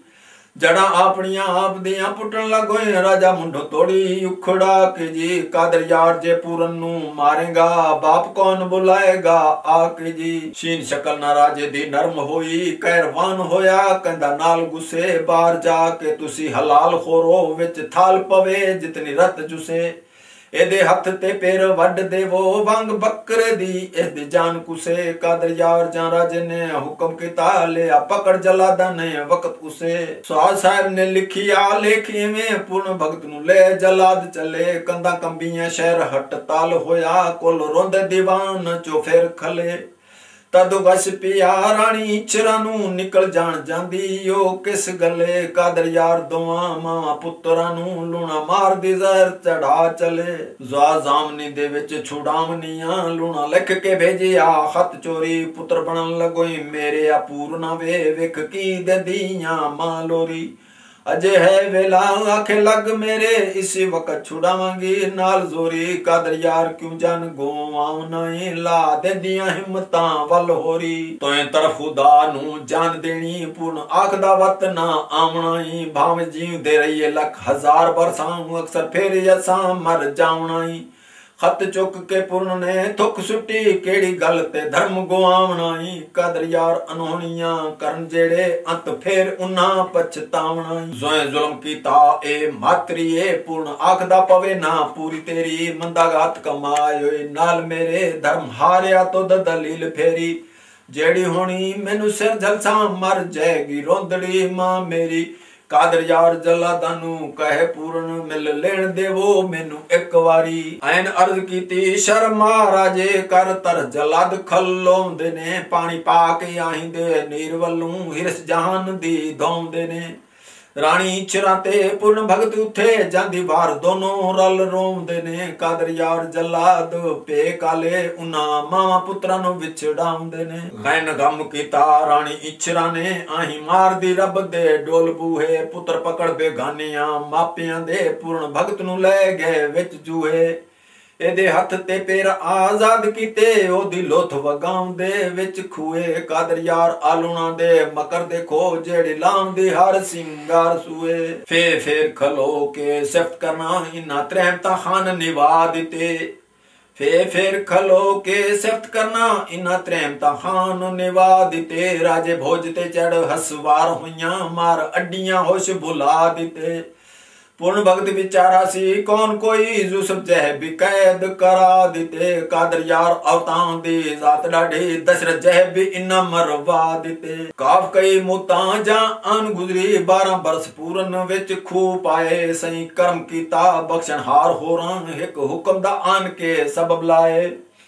जड़ा ਆਪਣੀਆਂ ਆਪ ਦੀਆਂ ਪੁੱਟਣ ਲੱਗੋਏ ਰਾਜਾ ਮੁੰਡੋ ਤੋੜੀ ਉਖੜਾ ਕੇ ਜੀ ਕਾਦਰ ਯਾਰ ਜੇ ਪੂਰਨ ਨੂੰ ਮਾਰੇਗਾ ਬਾਪ ਕੌਣ ਬੁਲਾਏਗਾ ਆ ਕੇ ਜੀ ਸ਼ੀਨ ਸ਼ਕਲ ਨਾ ਰਾਜੇ ਦੀ ਨਰਮ ਹੋਈ ਕਹਿਰਵਾਨ ਹੋਇਆ ਕਹਿੰਦਾ ਨਾਲ ਗੁੱਸੇ ਬਾਹਰ ਜਾ ਕੇ ਤੁਸੀਂ ਹਲਾਲ ਖੋਰੋ ਵਿੱਚ ਥਾਲ ਪਵੇ ਜਿਤਨੀ ਰਤ ਜੁਸੇ ਇਹਦੇ ਹੱਥ ਤੇ ਪੈਰ ਵੱਢ ਦੇਵੋ ਵਾਂਗ ਬੱਕਰੇ ਦੀ ਇਹਦੀ ਜਾਨ ਕੁਸੇ ਕਾਦਰ ਯਾਰ ਜਾਂ ਰਾਜੇ ਨੇ ਹੁਕਮ ਕੀਤਾ ਲਿਆ ਪਕੜ ਜਲਾਦਾਂ ਨੇ ਵਕਤ ਕੁਸੇ ਸਵਾਦ ਸਾਹਿਬ ਨੇ ਲਿਖਿਆ ਲੇਖੀਵੇਂ ਪੂਰਨ ਭਗਤ ਨੂੰ ਲੈ ਜਲਾਦ ਚੱਲੇ ਕੰਧਾਂ ਕੰਬੀਆਂ ਸ਼ਹਿਰ ਹਟਤਾਲ ਹੋਇਆ ਕੁਲ ਰੋਂਦੇ ਦੀਵਾਨ ਚੋਂ ਫਿਰ ਖਲੇ ਤਦ ਵਸ ਪਿਆ ਰਾਣੀ ਇਛਰਾਂ ਨੂੰ ਨਿਕਲ ਜਾਣ ਜਾਂਦੀ ਉਹ ਕਿਸ ਗੱਲੇ ਕਾਦਰ ਯਾਰ ਦੋਵਾਂ ਮਾਵਾਂ ਪੁੱਤਰਾਂ ਨੂੰ ਲੂਣਾ ਮਾਰਦੀ ਜ਼ਹਿਰ ਚੜਾ ਚਲੇ ਜ਼ਾ ਜ਼ਾਮਨੀ ਦੇ ਵਿੱਚ ਛੁਡਾਵਨੀਆਂ ਲੂਣਾ ਲਿਖ ਕੇ ਭੇਜਿਆ ਖਤ ਚੋਰੀ ਪੁੱਤਰ ਬਣਨ ਲੱਗੋਈ ਮੇਰੇ ਆ ਪੂਰਨਾ ਵੇ ਵੇਖ ਕੀ ਦਿੰਦੀਆਂ ਮਾਂ ਲੋਰੀ ਅਜੇ ਹੈ ਵੇਲਾ ਆਖੇ ਲੱਗ ਮੇਰੇ ਇਸੇ ਵਕਤ ਛੁਡਾਵਾਂਗੀ ਨਾਲ ਜ਼ੋਰੀ ਕਾਦਰ ਯਾਰ ਕਿਉਂ ਜਨ ਗੋਵਾਂ ਨਹੀਂ ਲਾ ਦਿੰਦੀਆਂ ਹਿੰਮਤਾਂ ਵੱਲ ਹੋਰੀ ਤੋਏ ਤਰਫ ਖੁਦਾ ਨੂੰ ਜਾਨ ਦੇਣੀ ਪੂਰਨ ਆਖਦਾ ਵਤ ਨਾ ਆਵਣਾ ਹੀ ਭਾਵੇਂ ਜੀਵਦੇ ਰਹੀਏ ਲੱਖ ਹਜ਼ਾਰ ਬਰਸਾਂ ਅਕਸਰ ਫੇਰ ਅਸਾਂ ਮਰ ਜਾਵਣਾ ਹੀ खत चुक के पूर्ण ने थुक सुटी केड़ी गल ते धर्म गुआवना ही कादर यार अनहोनियां करन जेड़े अंत फेर उन्ना पछतावना ही जोए जुल्म कीता ए मातरी ए पूर्ण आखदा पवे ना पूरी तेरी मंदा घात कमाए नाल मेरे धर्म हारिया तो दलील फेरी जेड़ी होनी मैनू सिर झलसा मर जाएगी रोंदड़ी मां मेरी कादर यार जलादा नू कहे पूर्ण मिल लेन देवो मैनू एक वारी ऐन अर्ज कीती शर्मा राजे कर तर जलाद खलोंदे ने पानी पा के आहिंदे नीर वल्लू हिरस जहान दी धोंदे ने रानी इछरा ते पूर्ण भगत उठे जांदी बार दोनों रल रोंदे ने कादर यार जलाद पे काले उना मावा पुत्रा नु विछड़ाउंदे ने गैन गम कीता रानी इछरा ने आही मार दी रब दे डोल बूहे पुत्र पकड़ बेगानियां मापियां दे पूर्ण भगत नु ले गए विच जूहे ਇਹਦੇ ਹੱਥ ਤੇ ਪੈਰ ਆਜ਼ਾਦ ਕੀਤੇ ਉਹਦੀ ਲੋਥ ਵਗਾਉਂਦੇ ਵਿੱਚ ਖੂਏ ਕਾਦਰ ਯਾਰ ਆਲੂਣਾ ਦੇ ਮਕਰ ਦੇਖੋ ਜਿਹੜੇ ਲਾਉਂਦੇ ਹਰ ਸਿੰਗਾਰ ਸੂਏ ਫੇ ਫੇਰ ਖਲੋ ਕੇ ਸਿਫਤ ਕਰਨਾ ਇਨਾ ਤਰਹਿਮਤਾ ਖਾਨ ਨਿਵਾ ਦਿੱਤੇ ਫੇ ਫੇਰ ਖਲੋ ਕੇ ਸਿਫਤ ਕਰਨਾ ਇਨਾ ਤਰਹਿਮਤਾ ਖਾਨ ਨਿਵਾ ਦਿੱਤੇ ਰਾਜੇ ਭੋਜ ਤੇ ਚੜ ਹਸਵਾਰ ਹੋਈਆਂ ਮਾਰ ਅੱਡੀਆਂ ਹੋਸ਼ ਭੁਲਾ ਦਿੱਤੇ पूर्ण भगत विचारा सी कौन कोई यूसुफ जह भी कैद करा दिते कादर यार अवतां दी जात डाढ़ी दशरथ जह भी इन्ना मरवा दिते काफ कई मुता जा अन गुजरी बारह बरस पूरन विच खू पाए सही कर्म कीता बख्शन हार होरां एक हुक्म दा आन के सबब लाए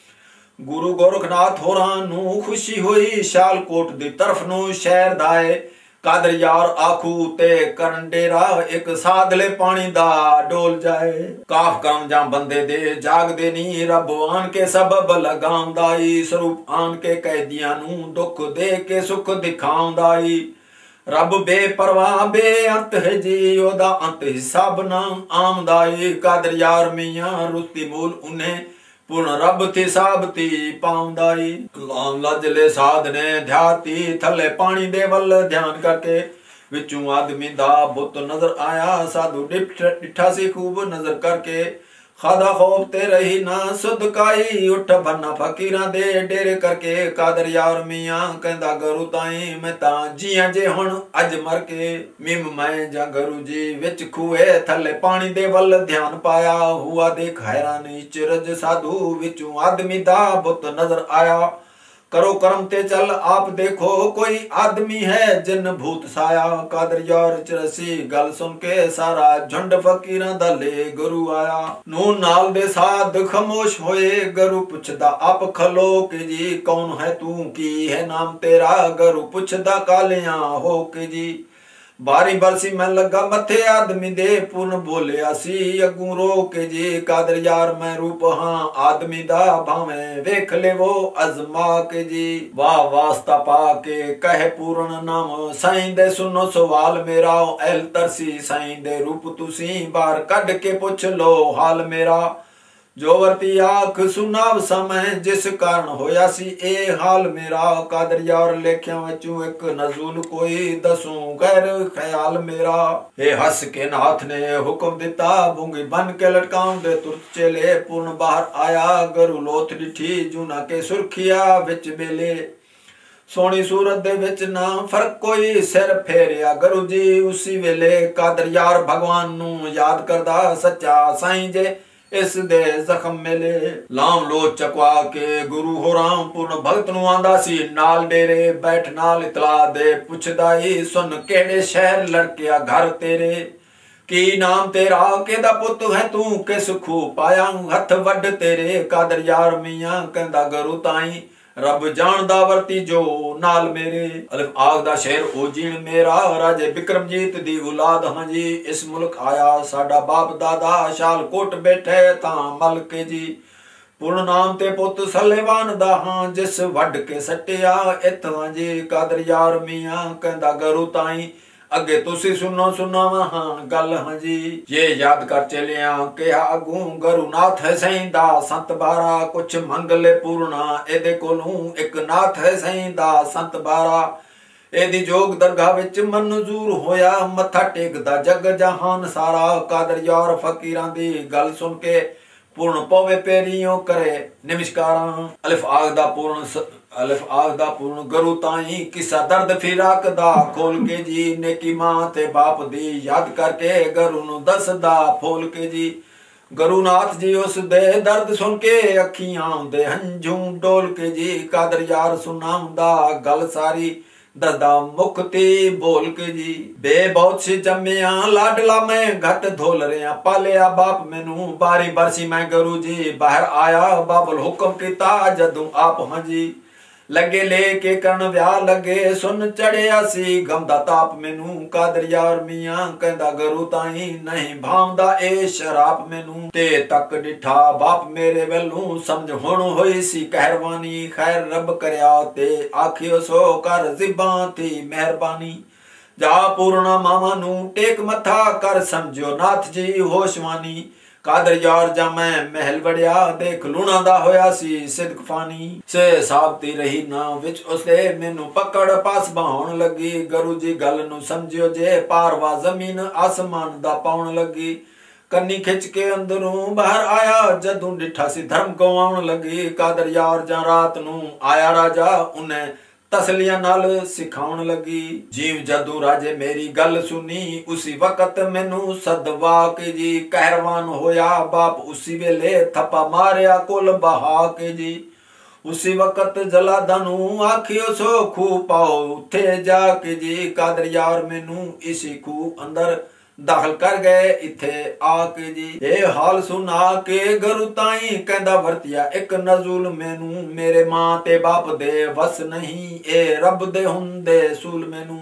गुरु गोरखनाथ होरां नू खुशी होई शालकोट दी तरफ नू शहर दाए कादर यार आखू ते करन डेरा एक साधले पानी दा डोल जाए काफ करम जा बंदे दे जाग दे नी रब आन के सबब लगाउंदाई स्वरूप आन के कैदियां नू दुख दे के सुख दिखाउंदाई रब बेपरवाह बेअंत है जी ओदा अंत हिसाब ना आमदाई कादर यार मियां रुस्ती मूल उन्हें पूर्ण रब थी साबती पाउंदाई लाम लजले साध ने ध्याती थले पानी दे वल ध्यान करके विचू आदमी दा बुत नजर आया साधु डिठा सी खूब नजर करके खादा खौफ ते रही ना सुदकाई उठ भन्ना फकीरां दे डेरे करके कादर यार मियां कहंदा गरु ताई मैं ता जियां जे हुण अज मर के मिम मैं जा गरु जी विच खूए थले पानी दे वल ध्यान पाया हुआ देख हैरान चिरज साधु विचू आदमी दा बुत नजर आया करो कर्म ते चल आप देखो कोई आदमी है जिन भूत साया कादर यार चरसी गल सुन के सारा झुंड फकीरां दा ले गुरु आया नू नाल दे साध खामोश होए गुरु पुछदा आप खलो के जी कौन है तू की है नाम तेरा गुरु पुछदा कालियां हो के जी बारी बरसी मैं लगा मथे आदमी दे पूर्ण बोलिया सी अगू रो के जी कादर यार मैं रूप हाँ आदमी दा भावे वेख ले वो अजमा के जी वाह वास्ता पा के कहे पूर्ण नाम साईं दे सुनो सवाल मेरा एल तरसी साईं दे रूप तुसी बार कढ़ के पुछ लो हाल मेरा ਜੋ ਵਰਤੀ ਆਖ ਸੁਨਾਵ ਸਮੈ ਜਿਸ ਕਾਰਨ ਹੋਇਆ ਸੀ ਇਹ ਹਾਲ ਮੇਰਾ। ਕਾਦਰ ਯਾਰ ਲੇਖਿਆਂ ਵਿੱਚੋਂ ਇੱਕ ਨਜ਼ੂਲ ਕੋਈ ਦਸੂੰ ਗੈਰ ਖਿਆਲ ਮੇਰਾ। ਇਹ ਹੱਸ ਕੇ ਨਾਥ ਨੇ ਹੁਕਮ ਦਿੱਤਾ ਬੂੰਗੀ ਬਨ ਕੇ ਲਟਕਾਉਂਦੇ ਤੁਰਤ ਚਲੇ। ਪੂਰਨ ਬਾਹਰ ਆਇਆ ਗਰੂ ਲੋਥ ਡਿਠੀ ਜੂਨਾ ਕੇ ਸੁਰਖੀਆ ਵਿੱਚ ਬੇਲੇ। ਸੋਹਣੀ ਸੂਰਤ ਦੇ ਵਿੱਚ ਨਾ ਫਰਕ ਕੋਈ ਸਿਰ ਫੇਰਿਆ ਗਰੂ ਜੀ ਉਸੀ ਵੇਲੇ। ਕਾਦਰ ਯਾਰ ਭਗਵਾਨ ਨੂੰ ਯਾਦ ਕਰਦਾ ਸੱਚਾ ਸਾਈਂ ਜੇ ਇਸ ਦੇ ਜ਼ਖਮ ਮਿਲੇ। ਲਾਮ ਲੋ ਚਕਵਾ ਕੇ ਗੁਰੂ ਹੋਰਾਂ ਪੂਰਨ ਭਗਤ ਨੂੰ ਆਂਦਾ ਸੀ ਨਾਲ ਡੇਰੇ। ਬੈਠ ਨਾਲ ਇਤਲਾ ਦੇ ਪੁੱਛਦਾ ਈ ਸੁਣ ਕਿਹੜੇ ਸ਼ਹਿਰ ਲੜਕਿਆ ਘਰ ਤੇਰੇ। ਕੀ ਨਾਮ ਤੇਰਾ ਕਿਹਦਾ ਪੁੱਤ ਹੈ ਤੂੰ ਕਿਸ ਖੂ ਪਾਇਆ ਹੱਥ ਵੱਡ ਤੇਰੇ। ਕਾਦਰ ਯਾਰ ਮੀਆਂ ਕਹਿੰਦਾ ਗਰੂ ਤਾਈ ਰੱਬ ਜਾਣਦਾ ਵਰਤੀ ਜੋ ਨਾਲ ਮੇਰੇ। ਅਲਫ ਆਗ ਦਾ ਸ਼ਹਿਰ ਉਹ ਜੀਣ ਮੇਰਾ ਰਾਜੇ ਬਿਕਰਮਜੀਤ ਦੀ ਔਲਾਦ ਹਾਂ ਜੀ। ਇਸ ਮੁਲਕ ਆਇਆ ਸਾਡਾ ਬਾਪ ਦਾਦਾ ਸ਼ਾਲ ਕੋਟ ਬੈਠੇ ਤਾਂ ਮਲਕੇ ਜੀ। ਪੂਰਨ ਨਾਮ ਤੇ ਪੁੱਤ ਸਲੇਵਾਨ ਦਾ ਹਾਂ ਜਿਸ ਵੱਢ ਕੇ ਸੱਟਿਆ ਇਥਾਂ ਜੀ। ਕਾਦਰ ਯਾਰ ਮੀਆਂ ਕਹਿੰਦਾ ਗਰੂ ਤਾਈ ਅੱਗੇ ਤੁਸੀਂ ਸੁਣੋ ਸੁਣਾਵਾ ਹਾਂ ਗੱਲ ਹਾਂ ਜੀ। ਇਹ ਯਾਦ ਕਰ ਚਲਿਆ ਕਿਹਾ ਅਗੂ ਗਰੂ ਨਾਥ ਹੈ ਸੈਂ ਦਾ ਸੰਤ ਬਾਰਾ। ਕੁਛ ਮੰਗ ਲੈ ਪੂਰਨਾ ਇਹਦੇ ਕੋਲੋਂ ਇੱਕ ਨਾਥ ਹੈ ਸੈਂ ਦਾ ਸੰਤ ਬਾਰਾ। ਇਹਦੀ ਜੋਗ ਦਰਗਾਹ ਵਿੱਚ ਮਨਜ਼ੂਰ ਹੋਇਆ ਮੱਥਾ ਟੇਕਦਾ ਜਗ ਜਹਾਨ ਸਾਰਾ। ਕਾਦਰ ਯਾਰ ਫਕੀਰਾਂ ਦੀ ਗੱਲ ਸੁਣ ਕੇ ਪੂਰਨ ਪਵੇ ਪੇਰੀਓ ਕਰੇ ਨਮਸਕਾਰਾਂ। ਅਲਫ ਆਗ ਦਾ ਪੂਰਨ ਅਲਫ ਆਗ ਦਾ ਪੂਰਨ ਗਰੂ ਤਾਈ ਕਿਸਾ ਦਰਦ ਫਿਰਾਕ ਦਾ ਖੋਲ ਕੇ ਜੀ। ਨੇਕੀ ਮਾਂ ਤੇ ਬਾਪ ਦੀ ਯਾਦ ਕਰਕੇ ਗਰੂ ਨੂੰ ਦੱਸਦਾ ਫੋਲ ਕੇ ਜੀ। ਗਰੂ ਨਾਥ ਜੀ ਉਸ ਦੇ ਦਰਦ ਸੁਣ ਕੇ ਅੱਖੀਆਂ ਦੇ ਹੰਝੂ ਡੋਲ ਕੇ ਜੀ। ਕਾਦਰ ਯਾਰ ਸੁਣਾਉਂਦਾ ਗੱਲ ਸਾਰੀ ਦਰਦਾ ਮੁਕਤੀ ਬੋਲ ਕੇ ਜੀ। ਬੇ ਬਹੁਤ ਸੀ ਜੰਮਿਆ ਲਾਡਲਾ ਮੈਂ ਘਟ ਧੋਲ ਰਿਆ ਪਾਲਿਆ ਬਾਪ ਮੈਨੂੰ ਬਾਰੀ ਬਰਸੀ ਮੈਂ ਗਰੂ ਜੀ। ਬਾਹਰ ਆਇਆ ਬਾਬਲ ਹੁਕਮ ਕੀਤਾ ਜਦੋਂ ਆਪ ਹਾਂ ਜੀ। ਲੱਗੇ ਲੈ ਕੇ ਕਰਨ ਵਿਆਹ ਲੱਗੇ ਸੁਣ ਚੜਿਆ ਸੀ ਗਮ ਦਾ ਤਾਪ ਮੈਨੂੰ। ਕਾਦਰ ਯਾਰ ਮੀਆਂ ਕਹਿੰਦਾ ਗਰੂ ਤਾਈ ਨਹੀਂ ਭਾਉਂਦਾ ਇਹ ਸ਼ਰਾਪ ਮੈਨੂੰ। ਤੇ ਤੱਕ ਡਿਠਾ ਬਾਪ ਮੇਰੇ ਵੱਲੋਂ ਸਮਝ ਹੁਣ ਹੋਈ ਸੀ ਕਹਿਰਵਾਨੀ। ਖੈਰ ਰੱਬ ਕਰਿਆ ਤੇ ਆਖਿਓ ਸੋ ਕਰ ਜ਼ਿਬਾਂ ਥੀ ਮਿਹਰਬਾਨੀ। ਜਾ ਪੂਰਨਾ ਮਾਵਾਂ ਨੂੰ ਟੇਕ ਮੱਥਾ ਕਰ ਸਮਝਿਓ ਨਾਥ ਜੀ ਹੋਸ਼ਵਾਨੀ। ਕਾਦਰ ਯਾਰ ਜਾ ਮੈਂ ਮਹਿਲ ਵੜਿਆ ਦੇਖ ਲੂਣਾ ਦਾ ਹੋਇਆ ਸੀ ਸਿਦਕ ਫਾਨੀ। ਸੇ ਸਾਬਤੀ ਰਹੀ ਨਾ ਵਿੱਚ ਉਸਦੇ ਮੈਨੂੰ ਪਕੜ ਪਾਸ ਬਹਾਉਣ ਲੱਗੀ। ਗਰੂ ਜੀ ਗੱਲ ਨੂੰ ਸਮਝਿਓ ਜੇ ਪਾਰਵਾ ਜ਼ਮੀਨ ਆਸਮਾਨ ਦਾ ਪਾਉਣ ਲੱਗੀ। ਕੰਨੀ ਖਿੱਚ ਕੇ ਅੰਦਰੋਂ ਬਾਹਰ ਆਇਆ ਜਦੋਂ ਡਿਠਾ ਸੀ ਧਰਮ ਗਵਾਉਣ ਲੱਗੀ। ਕਾਦਰ ਯਾਰ ਜਾਂ ਰਾਤ ਨੂੰ ਆਇਆ ਰਾਜਾ ਉਹਨੇ ਤਸਲੀਆਂ ਨਾਲ ਸਿਖਾਉਣ ਲੱਗੀ। ਜੀਵ ਜਦੋਂ ਰਾਜੇ ਮੇਰੀ ਗੱਲ ਸੁਣੀ ਉਸੀ ਵਕਤ ਮੈਨੂੰ ਸਦਵਾ ਕੇ ਜੀ। ਕਹਿਰਵਾਨ ਹੋਇਆ ਬਾਪ ਉਸੀ ਵੇਲੇ ਥੱਪਾ ਮਾਰਿਆ ਕੁਲ ਬਹਾ ਕੇ ਜੀ। ਉਸੀ ਵਕਤ ਜਲਾਦਾਂ ਨੂੰ ਆਖਿਓ ਸੋ ਖੂ ਪਾਓ ਉੱਥੇ ਜਾ ਕੇ ਜੀ। ਕਾਦਰ ਯਾਰ ਮੈਨੂੰ ਇਸੀ ਖੂ ਅੰਦਰ ਦਾਖਲ ਕਰ ਗਏ ਇੱਥੇ ਆ ਕੇ ਜੀ। ਇਹ ਹਾਲ ਸੁਣਾ ਕੇ ਗਰੂ ਤਾਈ ਕਹਿੰਦਾ ਵਰਤਿਆ ਇੱਕ ਨਜ਼ੂਲ ਮੈਨੂੰ। ਮੇਰੇ ਮਾਂ ਤੇ ਬਾਪ ਦੇ ਵਸ ਨਹੀਂ ਇਹ ਰੱਬ ਦੇ ਹੁੰਦੇ ਸੂਲ ਮੈਨੂੰ।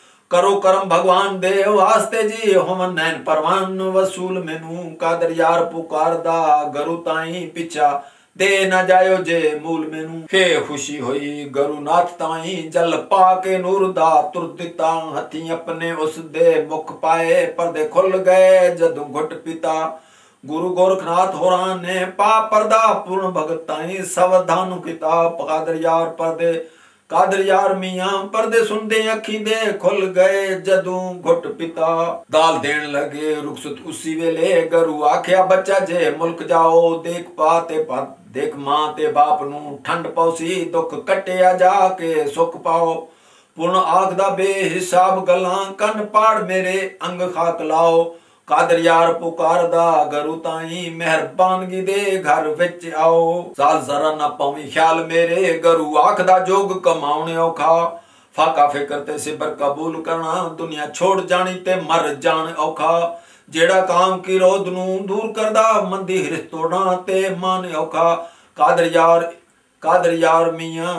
ਕਰੋ ਕਰਮ ਭਗਵਾਨ ਦੇ ਵਾਸਤੇ ਜੀ ਹੋਵਨ ਨੈਣ ਪਰਵਾਨ ਵਸੂਲ ਮੈਨੂੰ। ਕਾਦਰ ਯਾਰ ਪੁਕਾਰਦਾ ਗਰੂ ਤਾਈ ਪਿੱਛਾ ਦੇ ਨਾ ਜਾਇਓ ਜੇ ਮੂਲ ਮੈਨੂੰ। ਫੇ ਖੁਸ਼ੀ ਹੋਈ ਗਰੂ ਨਾਥ ਤਾਈ ਜਲ ਪਾ ਕੇ ਨੂਰ ਦਾ ਤੁਰ ਦਿੱਤਾ। ਹੱਥੀ ਆਪਣੇ ਉਸ ਦੇ ਮੁਖ ਪਾਏ ਪਰਦੇ ਖੁੱਲ ਗਏ ਜਦੋਂ ਘੁੱਟ ਪੀਤਾ। ਗੁਰੂ ਗੋਰਖਨਾਥ ਹੋਰਾਂ ਨੇ ਪਾ ਪਰਦਾ ਪੂਰਨ ਭਗਤ ਤਾਈ ਸਵਧਾਨ ਕੀਤਾ। ਕਾਦਰ ਯਾਰ ਪਰਦੇ ਕਾਦਰ ਯਾਰ ਮੀਆਂ ਪਰਦੇ ਸੁਣਦੇ ਅੱਖੀ ਦੇ ਖੁੱਲ ਗਏ ਜਦੋਂ ਘੁੱਟ ਪਿਤਾ। ਦਾਲ ਦੇਣ ਲਗੇ ਰੁਖਸਤ ਉਸੀ ਵੇਲੇ ਗਰੂ ਆਖਿਆ ਬੱਚਾ ਜੇ ਮੁਲਕ ਜਾਓ ਦੇਖ ਪਾ ਤੇ ਦੇਖ ਮਾਂ ਤੇ ਬਾਪ ਨੂੰ ਠੰਡ ਪੌਸੀ ਦੁੱਖ ਕੱਟਿਆ ਜਾ ਕੇ ਸੁੱਖ ਪਾਓ। ਪੂਰਨ ਆਖਦਾ ਬੇਹਿਸਾਬ ਗੱਲਾਂ ਕੰਨ ਪਾੜ ਮੇਰੇ ਅੰਗ ਖਾਕ ਲਾਓ। ਕਾਦਰ ਯਾਰ ਪੁਕਾਰਦਾ ਗਰੂ ਤਾਈ ਮਿਹਰਬਾਨਗੀ ਦੇ ਘਰ ਵਿੱਚ ਆਓ। ਸਾਲ ਜ਼ਰਾ ਨਾ ਪਾਵੀਂ ਖਿਆਲ ਮੇਰੇ ਗਰੂ ਆਖਦਾ ਜੋਗ ਕਮਾਉਣੇ ਔਖਾ। ਫਾਕਾ ਫਿਕਰ ਤੇ ਸਿਬਰ ਕਬੂਲ ਕਰਨਾ ਦੁਨੀਆ ਛੋੜ ਜਾਣੀ ਤੇ ਮਰ ਜਾਣ ਔਖਾ। ਜਿਹੜਾ ਕਾਮ ਕੀ ਰੋਧ ਨੂੰ ਦੂਰ ਕਰਦਾ ਮੰਦੀ ਹਿਰਸ ਤੋੜਨਾ ਤੇ ਮਨ ਔਖਾ। ਕਾਦਰ ਯਾਰ ਕਾਦਰ ਯਾਰ ਮੀਆਂ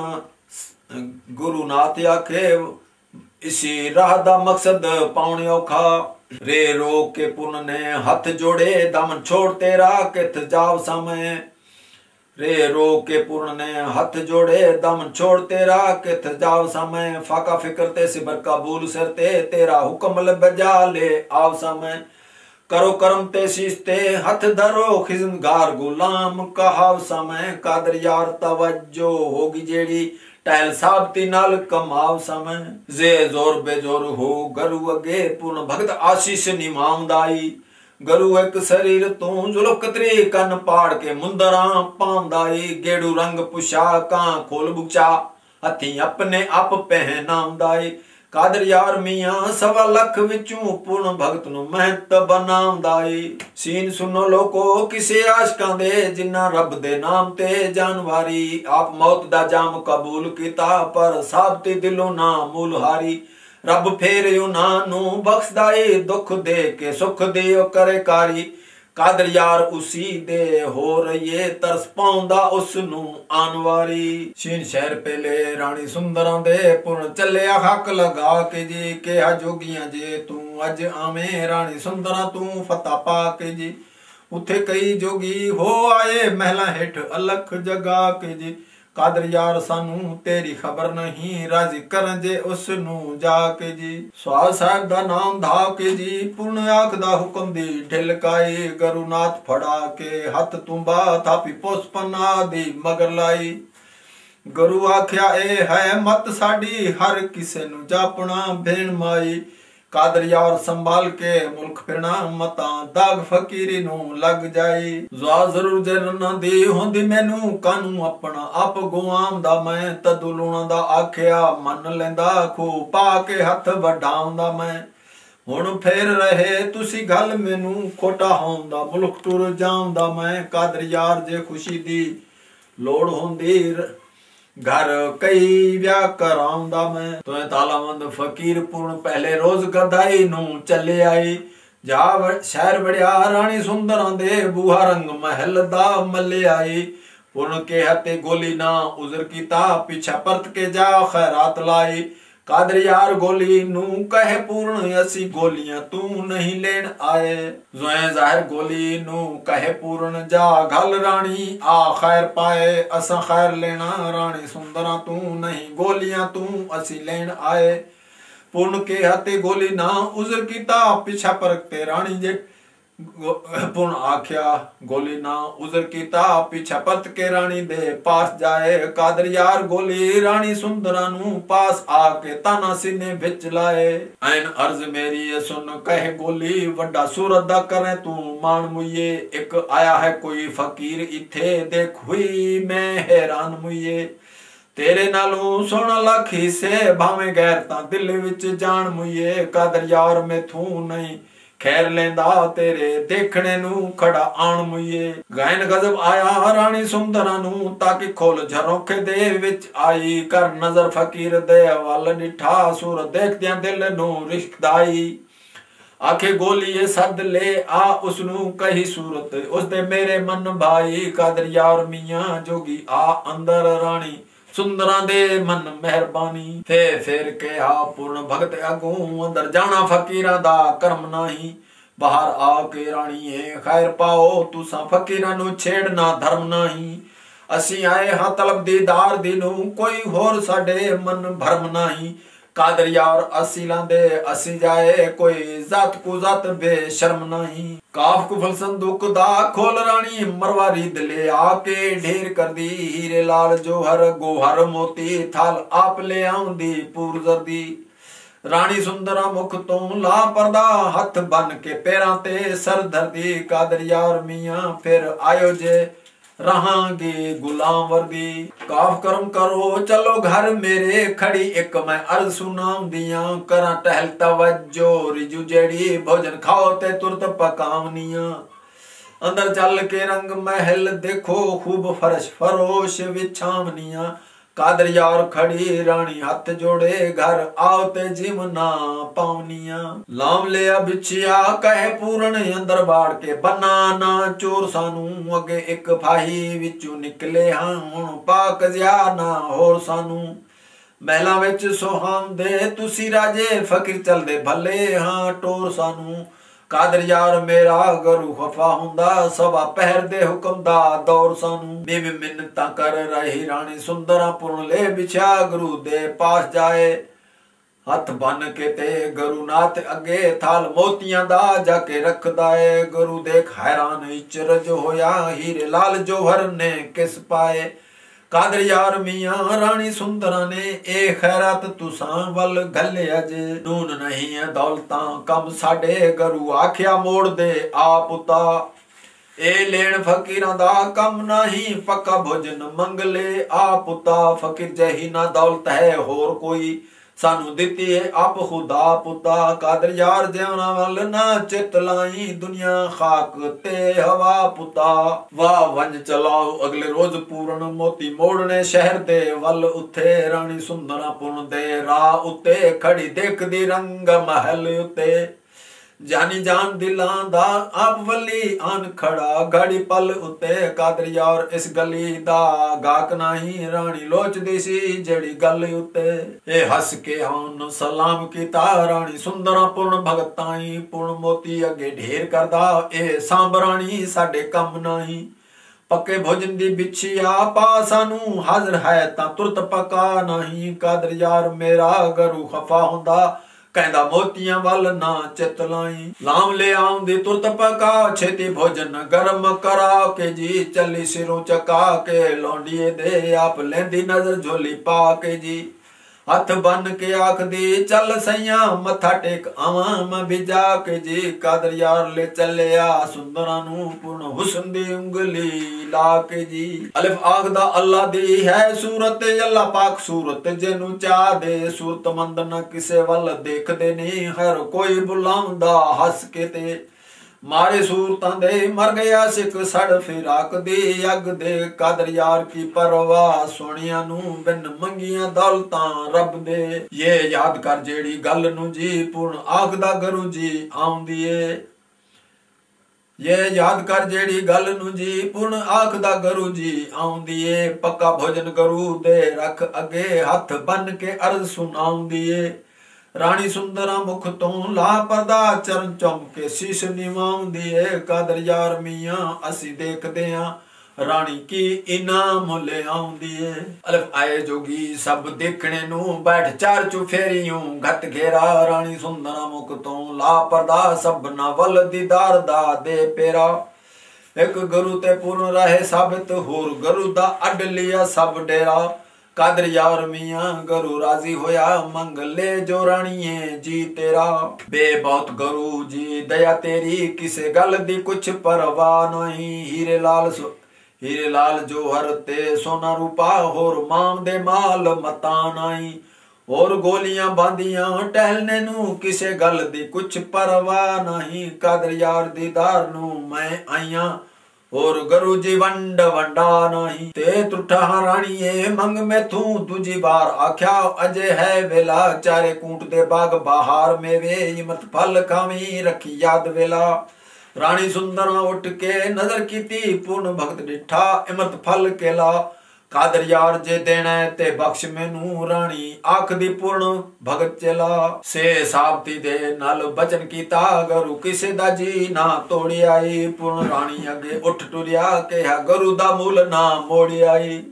ਗੁਰੂ ਨਾਥ ਆਖੇ ਇਸੀ ਰਾਹ ਦਾ ਮਕਸਦ ਪਾਉਣੇ ਔਖਾ। ਰੇ ਰੋ ਕੇ ਪੁੰਨ ਨੇ ਹੱਥ ਜੋੜੇ ਦਮਨ ਛੋੜ ਤੇਰਾ ਕਿਥ ਜਾਵ ਸਮੇਂ। ਰੇ ਰੋ ਕੇ ਪੁੰਨ ਨੇ ਹੱਥ ਜੋੜੇ ਦਮਨ ਛੋੜ ਤੇਰਾ ਕਿਥ ਜਾਵ ਸਮੇਂ। ਫਾਕਾ ਫਿਕਰ ਤੇ ਸਿਬਰ ਕਬੂਲ ਸਿਰ ਤੇ ਤੇਰਾ ਹੁਕਮ ਬਜਾ ਲੈ ਆਵ ਸਮੇਂ। ਕਰੋ ਕਰਮ ਤੇ ਸੀਸ ਤੇ ਹੱਥ ਧਰੋ ਖਿਜ਼ਮਗਾਰ ਗੁਲਾਮ ਕਹਾਵ ਸਮੇਂ ਕਾਦਰ ਯਾਰ ਤਵੱਜੋ ਹੋਗੀ ਜਿਹੜੀ ਟਹਿਲ ਸਾਬਤੀ ਨਾਲ ਕਮਾਵ ਸਮੇਂ ਜ਼ੇ ਜ਼ੋਰ ਬੇਜ਼ੋਰ ਹੋ ਗਰੂ ਅਗੇ ਪੂਰਨ ਭਗਤ ਆਸ਼ੀਸ਼ ਨਿਮਾਉਂਦਾਈ ਗਰੂ ਇੱਕ ਸਰੀਰ ਤੂੰ ਜ਼ੁਲਫ ਕਤਰੀ ਕੰਨ ਪਾੜ ਕੇ ਮੁੰਦਰਾਂ ਪਾਉਂਦਾਈ ਗੇੜੂ ਰੰਗ ਪੁਸ਼ਾਕਾਂ ਖੋਲ ਬੁਚਾ ਹੱਥੀ ਆਪਣੇ ਆਪ ਪਹਿਨਾਉਂਦਾਈ ਕਾਦਰ ਯਾਰ ਮੀਆਂ ਸਵਾ ਲੱਖ ਵਿੱਚੋਂ ਪੂਰਨ ਭਗਤ ਨੂੰ ਮਹਿੰਤ ਬਣਾਉਂਦਾਈ ਸੀਨ ਸੁਣੋ ਲੋਕੋ ਕਿਸੇ ਆਸ਼ਕਾਂ ਦੇ ਜਿਨ੍ਹਾਂ ਰੱਬ ਦੇ ਨਾਮ ਤੇ ਜਾਨਵਾਰੀ ਆਪ ਮੌਤ ਦਾ ਜਾਮ ਕਬੂਲ ਕੀਤਾ ਪਰ ਸਾਬਤੀ ਦਿਲੋਂ ਨਾ ਮੂਲ ਹਾਰੀ ਰੱਬ ਫੇਰ ਉਹਨਾਂ ਨੂੰ ਬਖਸ਼ਦਾ ਏ ਦੁੱਖ ਦੇ ਕੇ ਸੁੱਖ ਦਿਓ ਕਰੇ ਕਾਰੀ ਕਾਦਰ ਯਾਰ ਉਸੀ ਦੇ ਹੋ ਰਹੀਏ ਤਰਸ ਪਾਉਂਦਾ ਉਸ ਨੂੰ ਆਉਣ ਵਾਲੀ ਸ਼ੀਨ ਸ਼ਹਿਰ ਪਹਿਲੇ ਰਾਣੀ ਸੁੰਦਰਾਂ ਦੇ ਪੁਰਨ ਚੱਲਿਆ ਹੱਕ ਲਗਾ ਕੇ ਜੀ ਕਿਹਾ ਜੋਗੀਆਂ ਜੇ ਤੂੰ ਅੱਜ ਆਵੇਂ ਰਾਣੀ ਸੁੰਦਰਾਂ ਤੂੰ ਫਤਿਹ ਪਾ ਕੇ ਜੀ ਉੱਥੇ ਕਈ ਜੋਗੀ ਹੋ ਆਏ ਮਹਿਲਾਂ ਹੇਠ ਅਲਖ ਜਗਾ ਕੇ ਜੀ ਕਾਦਰ ਯਾਰ ਸਾਨੂੰ ਤੇਰੀ ਖਬਰ ਨਹੀਂ ਰਾਜ਼ੀ ਕਰਨ ਜੇ ਉਸ ਨੂੰ ਜਾ ਕੇ ਜੀ ਸਵਾਲ ਸਾਹਿਬ ਦਾ ਨਾਮ ਧਾ ਕੇ ਜੀ ਪੂਰਨ ਆਖ ਦਾ ਹੁਕਮ ਦੀ ਢਿਲਕਾਈ ਗਰੂਨਾਥ ਫੜਾ ਕੇ ਹੱਥ ਤੁੰਬਾ ਥਾਪੀ ਪੁਸਪਨਾ ਦੀ ਮਗਰ ਲਾਈ ਗੁਰੂ ਆਖਿਆ ਇਹ ਹੈ ਮਤ ਸਾਡੀ ਹਰ ਕਿਸੇ ਨੂੰ ਜਾਪਣਾ ਭੇਣ ਮਾਈ ਕਾਦਰ ਯਾਰ ਸੰਭਾਲ ਕੇ ਮੁਲਕ ਫਿਰਨਾ ਮਤਾਂ ਦਾਗ ਫਕੀਰੀ ਨੂੰ ਲੱਗ ਜਾਈ ਜ਼ਵਾ ਜ਼ਰੂਰ ਜਨਨਾਂ ਦੀ ਹੁੰਦੀ ਮੈਨੂੰ ਕਾਨੂੰ ਆਪਣਾ ਆਪ ਗੁਆਮਦਾ ਮੈਂ ਤਦੂ ਲੂਣਾ ਦਾ ਆਖਿਆ ਮੰਨ ਲੈਂਦਾ ਖੂ ਪਾ ਕੇ ਹੱਥ ਵਡਾਉਂਦਾ ਮੈਂ ਹੁਣ ਫੇਰ ਰਹੇ ਤੁਸੀਂ ਗੱਲ ਮੈਨੂੰ ਖੋਟਾ ਹੋਂਦਾ ਮੁਲਕ ਤੁਰ ਜਾਉਂਦਾ ਮੈਂ ਕਾਦਰ ਯਾਰ ਜੇ ਖੁਸ਼ੀ ਦੀ ਲੋੜ ਹੁੰਦੀ घर कई व्याह कराउंदा मैं तो तालावंद फकीर पूर्ण पहले रोज गदाई नू चले आई जा शहर बड़िया रानी सुंदरां दे बूहा रंग महल दा मले आई पूर्ण के हते गोली ना उजर कीता पीछा परत के जा खैरात लाई कादर यार गोली नू कहे पूर्ण असी गोलियां तू नहीं लेन आए जोए जाहिर गोली नू कहे पूर्ण जा घल रानी आ खैर पाए असा खैर लेना रानी सुंदरा तू नहीं गोलियां तू असी लेन आए पूर्ण के हते गोली ना उजर कीता पीछा परकते रानी जे पूर्ण आख्या गोली ना उजर कीता पीछा परत के रानी दे पास जाए कादर यार गोली रानी सुंदरा नू पास आके ताना सीने विच लाए ऐन अर्ज मेरी सुन कहे गोली वड्डा सूरत दा करे तू मान मुइये एक आया है कोई फकीर इथे देख हुई मैं हैरान मुइये तेरे नालों सोना लख हिस्से भावे गैर ता दिल विच जान मुइये कादर यार मैं थू नहीं खैर लेंदा तेरे देखने नू खड़ा आन मुइये गायन गजब आया रानी सुंदरा नू ताकि खोल झरोखे दे विच आई कर नजर फकीर दे वल डिठा सूरत देखदियां दिल नू रिश्कदाई आखे गोली सद ले आ उसनू कही सूरत उसदे मेरे मन भाई कादर यार मियां जोगी आ अंदर रानी सुंदरा दे मन मेहरबानी फे फेर के हा पूर्ण भगत अगू अंदर जाना फकीरा दा कर्म नाही बाहर आके रानी है खैर पाओ तुसा फकीरा नु छेड़ना धर्म नाही असी आए हा तलब दीदार दिनू कोई होर साडे मन भरम नाही कादर यार असी लांदे असी जाए कोई जात को जात बेशर्म नहीं काफ कुफल संदूक दा खोल रानी मरवारी दले आके ढेर कर दी हीरे लाल जोहर गोहर मोती थाल आप ले आउंदी पूर जर्दी रानी सुंदरा मुख तो ला पर्दा हथ बन के पैरां ते सर धरदी कादर यार मियां फिर आयो जे रहांगे गुलाम वर्दी काफ करम करो चलो घर मेरे खड़ी एक मैं अर्ज सुनाऊं दिया करा टहल तवज्जो रिजू जेड़ी भोजन खाओ ते तुरत पकावनिया अंदर चल के रंग महल देखो खूब फर्श फरोश विछावनिया कादर यार खड़ी रानी हाथ जोड़े घर आओ ते जिमना पावनिया लाम लिया बिछिया कहे पूर्ण अंदर बाड़ के बनाना चोर सानू अगे एक फाही विचू निकले हाँ हुण पाक जिया ना होर सानू महला विच सोहाम दे तुसी राजे फकीर चल दे भले हाँ टोर सानू कादर यार मेरा गरू खफा हुंदा सवा पहर दे हुक्म दा दौर सानू बीबी मिन्नतां कर रही रानी सुंदरा पूर्ण ले बिछा गुरु दे पास जाए ਹੱਥ ਬੰਨ ਕੇ ਤੇ ਗੁਰੂ ਨਾਥ ਅੱਗੇ ਥਾਲ ਮੋਤੀਆਂ ਦਾ ਜਾ ਕੇ ਰੱਖਦਾ ਏ। ਗੁਰੂ ਦੇਖ ਹੈਰਾਨ ਇਚਰਜ ਹੋਇਆ, ਹੀਰੇ ਲਾਲ ਜੋਹਰ ਨੇ ਕਿਸ ਪਾਏ। ਕਾਦਰ ਯਾਰ ਮੀਆਂ ਰਾਣੀ ਸੁੰਦਰਾਂ ਨੇ ਇਹ ਖੈਰਾਤ ਤੁਸਾਂ ਵੱਲ ਘੱਲਿਆ ਜੇ। ਨੂਨ ਨਹੀਂ ਹੈ ਦੌਲਤਾਂ ਕੰਮ ਸਾਡੇ, ਗੁਰੂ ਆਖਿਆ ਮੋੜ ਦੇ ਆ ਪੁੱਤਾ। ਇਹ ਲੈਣ ਫਕੀਰਾਂ ਦਾ ਕੰਮ ਨਹੀਂ, ਪੱਕਾ ਭੋਜਨ ਮੰਗ ਲੈ ਆ ਪੁੱਤਾ। ਫਕੀਰ ਜਹੀ ਨਾ ਦੌਲਤ ਹੈ ਹੋਰ ਕੋਈ, ਸਾਨੂੰ ਦਿੱਤੀ ਏ ਆਪ ਖੁਦਾ ਪੁੱਤਾ। ਕਾਦਰ ਯਾਰ ਜਿਉਣਾ ਵੱਲ ਨਾ ਚਿੱਤ ਲਾਈ, ਦੁਨੀਆ ਖਾਕ ਤੇ ਹਵਾ ਪੁੱਤਾ। ਵਾਹ ਵੰਜ ਚਲਾਓ ਅਗਲੇ ਰੋਜ਼ ਪੂਰਨ, ਮੋਤੀ ਮੋੜਨੇ ਸ਼ਹਿਰ ਦੇ ਵੱਲ ਉੱਥੇ। ਰਾਣੀ ਸੁੰਦਰਾਂ ਪੁਰਨ ਦੇ ਰਾਹ ਉੱਤੇ ਖੜੀ ਦੇਖਦੀ ਰੰਗ ਮਹਿਲ ਉੱਤੇ। ਜਾਨੀ ਜਾਨ ਦਿਲਾਂ ਦਾ ਆਪ ਵੱਲੀ ਆਨ ਖੜਾ ਗਾੜੀ ਪਲ ਉੱਤੇ। ਕਾਦਰ ਯਾਰ ਇਸ ਗਲੀ ਦਾ ਗਾਕ ਨਹੀਂ, ਰਾਣੀ ਲੋਚਦੀ ਸੀ ਜਿਹੜੀ ਗੱਲ ਉੱਤੇ। ਇਹ ਹੱਸ ਕੇ ਹਨ ਸਲਾਮ ਕੀਤਾ, ਰਾਣੀ ਸੁੰਦਰਾਂ ਪੂਰਨ ਭਗਤਾਈ। ਪੂਰਨ ਮੋਤੀ ਅੱਗੇ ਢੇਰ ਕਰਦਾ, ਇਹ ਸਾਂਭਰਾਣੀ ਸਾਡੇ ਕੰਮ ਨਹੀਂ। ਪੱਕੇ ਭੋਜਨ ਦੀ ਬਿਛੀ ਆ ਪਾ ਸਾਨੂੰ, ਹਾਜ਼ਰ ਹੈ ਤਾਂ ਤੁਰਤ ਪਕਾ ਨਹੀਂ। ਕਾਦਰ ਯਾਰ ਮੇਰਾ ਗੁਰੂ ਖਫਾ ਹੁੰਦਾ, ਕਹਿੰਦਾ ਮੋਤੀਆਂ ਵੱਲ ਨਾ ਚਿੱਤ ਲਾਈ। ਲਾਮ ਲੈ ਆਉਂਦੀ ਤੁਰਤ ਪਕਾ, ਛੇਤੀ ਭੋਜਨ ਗਰਮ ਕਰਾ ਕੇ ਜੀ। ਚੱਲੀ ਸਿਰੋਂ ਚਕਾ ਕੇ ਲੌਂਡੀਏ ਦੇ, ਆਪ ਲੈਂਦੀ ਨਜ਼ਰ ਝੋਲੀ ਪਾ ਕੇ ਜੀ। ਹੱਥ ਬੰਨ ਕੇ ਆਖਦੀ ਚੱਲ ਸਈਆਂ, ਮੱਥਾ ਟੇਕ ਆਵਾਂ ਮੈਂ ਬਿਜਾ ਕੇ ਜੀ। ਕਾਦਰ ਯਾਰ ਲੈ ਚੱਲਿਆ ਸੁੰਦਰਾਂ ਨੂੰ, ਪੂਰਨ ਹੁਸਨ ਦੀ ਉਂਗਲੀ ਲਾ ਕੇ ਜੀ। ਅਲਿਫ ਆਖਦਾ ਅੱਲਾ ਦੀ ਹੈ ਸੂਰਤ, ਅੱਲਾ ਪਾਕ ਸੂਰਤ ਜਿਹਨੂੰ ਚਾਹ ਦੇ। ਸੂਰਤਮੰਦ ਨਾ ਕਿਸੇ ਵੱਲ ਦੇਖਦੇ ਨਹੀਂ, ਹਰ ਕੋਈ ਬੁਲਾਉਂਦਾ ਹੱਸ ਕੇ ਤੇ। ਮਾਰੇ ਸੂਰਤਾਂ ਦੇ ਮਰ ਗਿਆ ਸਿੱਖ ਸੜ ਫਿਰਾਕ ਦੀ ਅੱਗ ਦੇ। ਕਾਦਰ ਯਾਰ ਕੀ ਪਰਵਾਹ ਸੋਹਣਿਆਂ ਨੂੰ, ਬਿਨ ਮੰਗੀਆਂ ਦੌਲਤਾਂ ਰੱਬ ਦੇ। ਇਹ ਯਾਦ ਕਰ ਜਿਹੜੀ ਗੱਲ ਨੂੰ ਜੀ, ਪੂਰਨ ਆਖਦਾ ਗੁਰੂ ਜੀ ਆਉਂਦੀ ਏ। ਇਹ ਯਾਦ ਕਰ ਜਿਹੜੀ ਗੱਲ ਨੂੰ ਜੀ, ਪੂਰਨ ਆਖਦਾ ਗੁਰੂ ਜੀ ਆਉਂਦੀ ਏ। ਪੱਕਾ ਭੋਜਨ ਗੁਰੂ ਦੇ ਰੱਖ ਅੱਗੇ, ਹੱਥ ਬੰਨ ਕੇ ਅਰਜ਼ ਸੁਣਾਉਂਦੀ ਏ। ਰਾਣੀ ਸੁੰਦਰਾਂ ਮੁਖ ਤੋਂ ਲਾ ਪਰਦਾ, ਚਰਨ ਚੁੰਮ ਕੇ ਸੀਸ ਨਿਵਾਉਂਦੀ ਏ। ਕਾਦਰ ਯਾਰ ਮੀਆਂ ਅਸੀਂ ਦੇਖਦੇ ਆਂ, ਰਾਣੀ ਕੀ ਇਨਾਮ ਲੈ ਆਉਂਦੀ ਏ। ਅਲਫ ਆਏ ਜੋਗੀ ਸਭ ਦੇਖਣੇ ਨੂੰ, ਬੈਠ ਚਾਰ ਚੁਫੇਰੀਓਂ ਘਟ ਘੇਰਾ। ਰਾਣੀ ਸੁੰਦਰਾਂ ਮੁਖ ਤੋਂ ਲਾ ਪਰਦਾ, ਸਭਨਾ ਵੱਲ ਦੀਦਾਰ ਦਾ ਦੇ ਪੇਰਾ। ਇੱਕ ਗੁਰੂ ਤੇ ਪੂਰਨ ਰਹੇ ਸਾਬਿਤ, ਹੋਰ ਗੁਰੂ ਦਾ ਅੱਡ ਲਿਆ ਸਭ ਡੇਰਾ। ਕਾਦਰ ਯਾਰ ਮੀਆਂ ਗੁਰੂ ਰਾਜ਼ੀ ਹੋਇਆ, ਮੰਗ ਲੈ ਜੋ ਰਾਣੀਏ ਜੀ ਤੇਰਾ। ਬੇ ਬਹੁਤ ਗੁਰੂ ਜੀ ਦਇਆ ਤੇਰੀ, ਕਿਸੇ ਗੱਲ ਦੀ ਕੁਛ ਪਰਵਾਹ ਨਹੀਂ। ਹੀਰੇ ਲਾਲ ਹੀਰੇ ਲਾਲ ਜੋਹਰ ਤੇ ਸੋਨਾ ਰੂਪਾ, ਹੋਰ ਮਾਮ ਦੇ ਮਾਲ ਮਤਾ ਨਹੀਂ। ਹੋਰ ਗੋਲੀਆਂ ਬਾਂਦੀਆਂ ਟਹਿਲਨੇ ਨੂੰ, ਕਿਸੇ ਗੱਲ ਦੀ ਕੁਛ ਪਰਵਾਹ ਨਹੀਂ। ਕਾਦਰ ਯਾਰ ਦੀਦਾਰ ਨੂੰ ਮੈਂ ਆਈਆਂ, ਹੋਰ ਗੁਰੂ ਜੀ ਵੰਡ ਵੰਡਾ ਨਹੀਂ। ਤੇ ਤੁਠਾ ਰਾਣੀਏ ਮੰਗ ਮੈਥੋਂ ਦੂਜੀ ਵਾਰ ਆਖਿਆ, ਅਜੇ ਹੈ ਵੇਲਾ ਚਾਰੇ ਕੂਟ ਦੇ ਬਾਗ ਬਹਾਰ ਮੇਵੇ। ਇਮਰਤ ਫਲ ਖਾਵੀਂ ਰੱਖੀ ਯਾਦ ਵੇਲਾ। ਰਾਣੀ ਸੁੰਦਰਾਂ ਉੱਠ ਕੇ ਨਜ਼ਰ ਕੀਤੀ, ਪੂਰਨ ਭਗਤ ਡਿਠਾ ਇਮਰਤ ਫਲ ਕੇਲਾ। ਕਾਦਰ ਯਾਰ ਜੇ ਦੇਣਾ ਤੇ ਬਖਸ਼ ਮੈਨੂੰ, ਰਾਣੀ ਆਖਦੀ ਪੂਰਨ ਭਗਤ ਚਲਾ। ਸੇ ਸਾਬਤੀ ਦੇ ਨਾਲ ਬਚਨ ਕੀਤਾ, ਗੁਰੂ ਕਿਸੇ ਦਾ ਜੀ ਨਾ ਤੋੜੀ ਆਈ। ਪੂਰਨ ਰਾਣੀ ਅੱਗੇ ਉੱਠ ਟੁਰਿਆ, ਕਿਹਾ ਗੁਰੂ ਦਾ ਮੁੱਲ ਨਾ ਮੋੜੀ ਆਈ।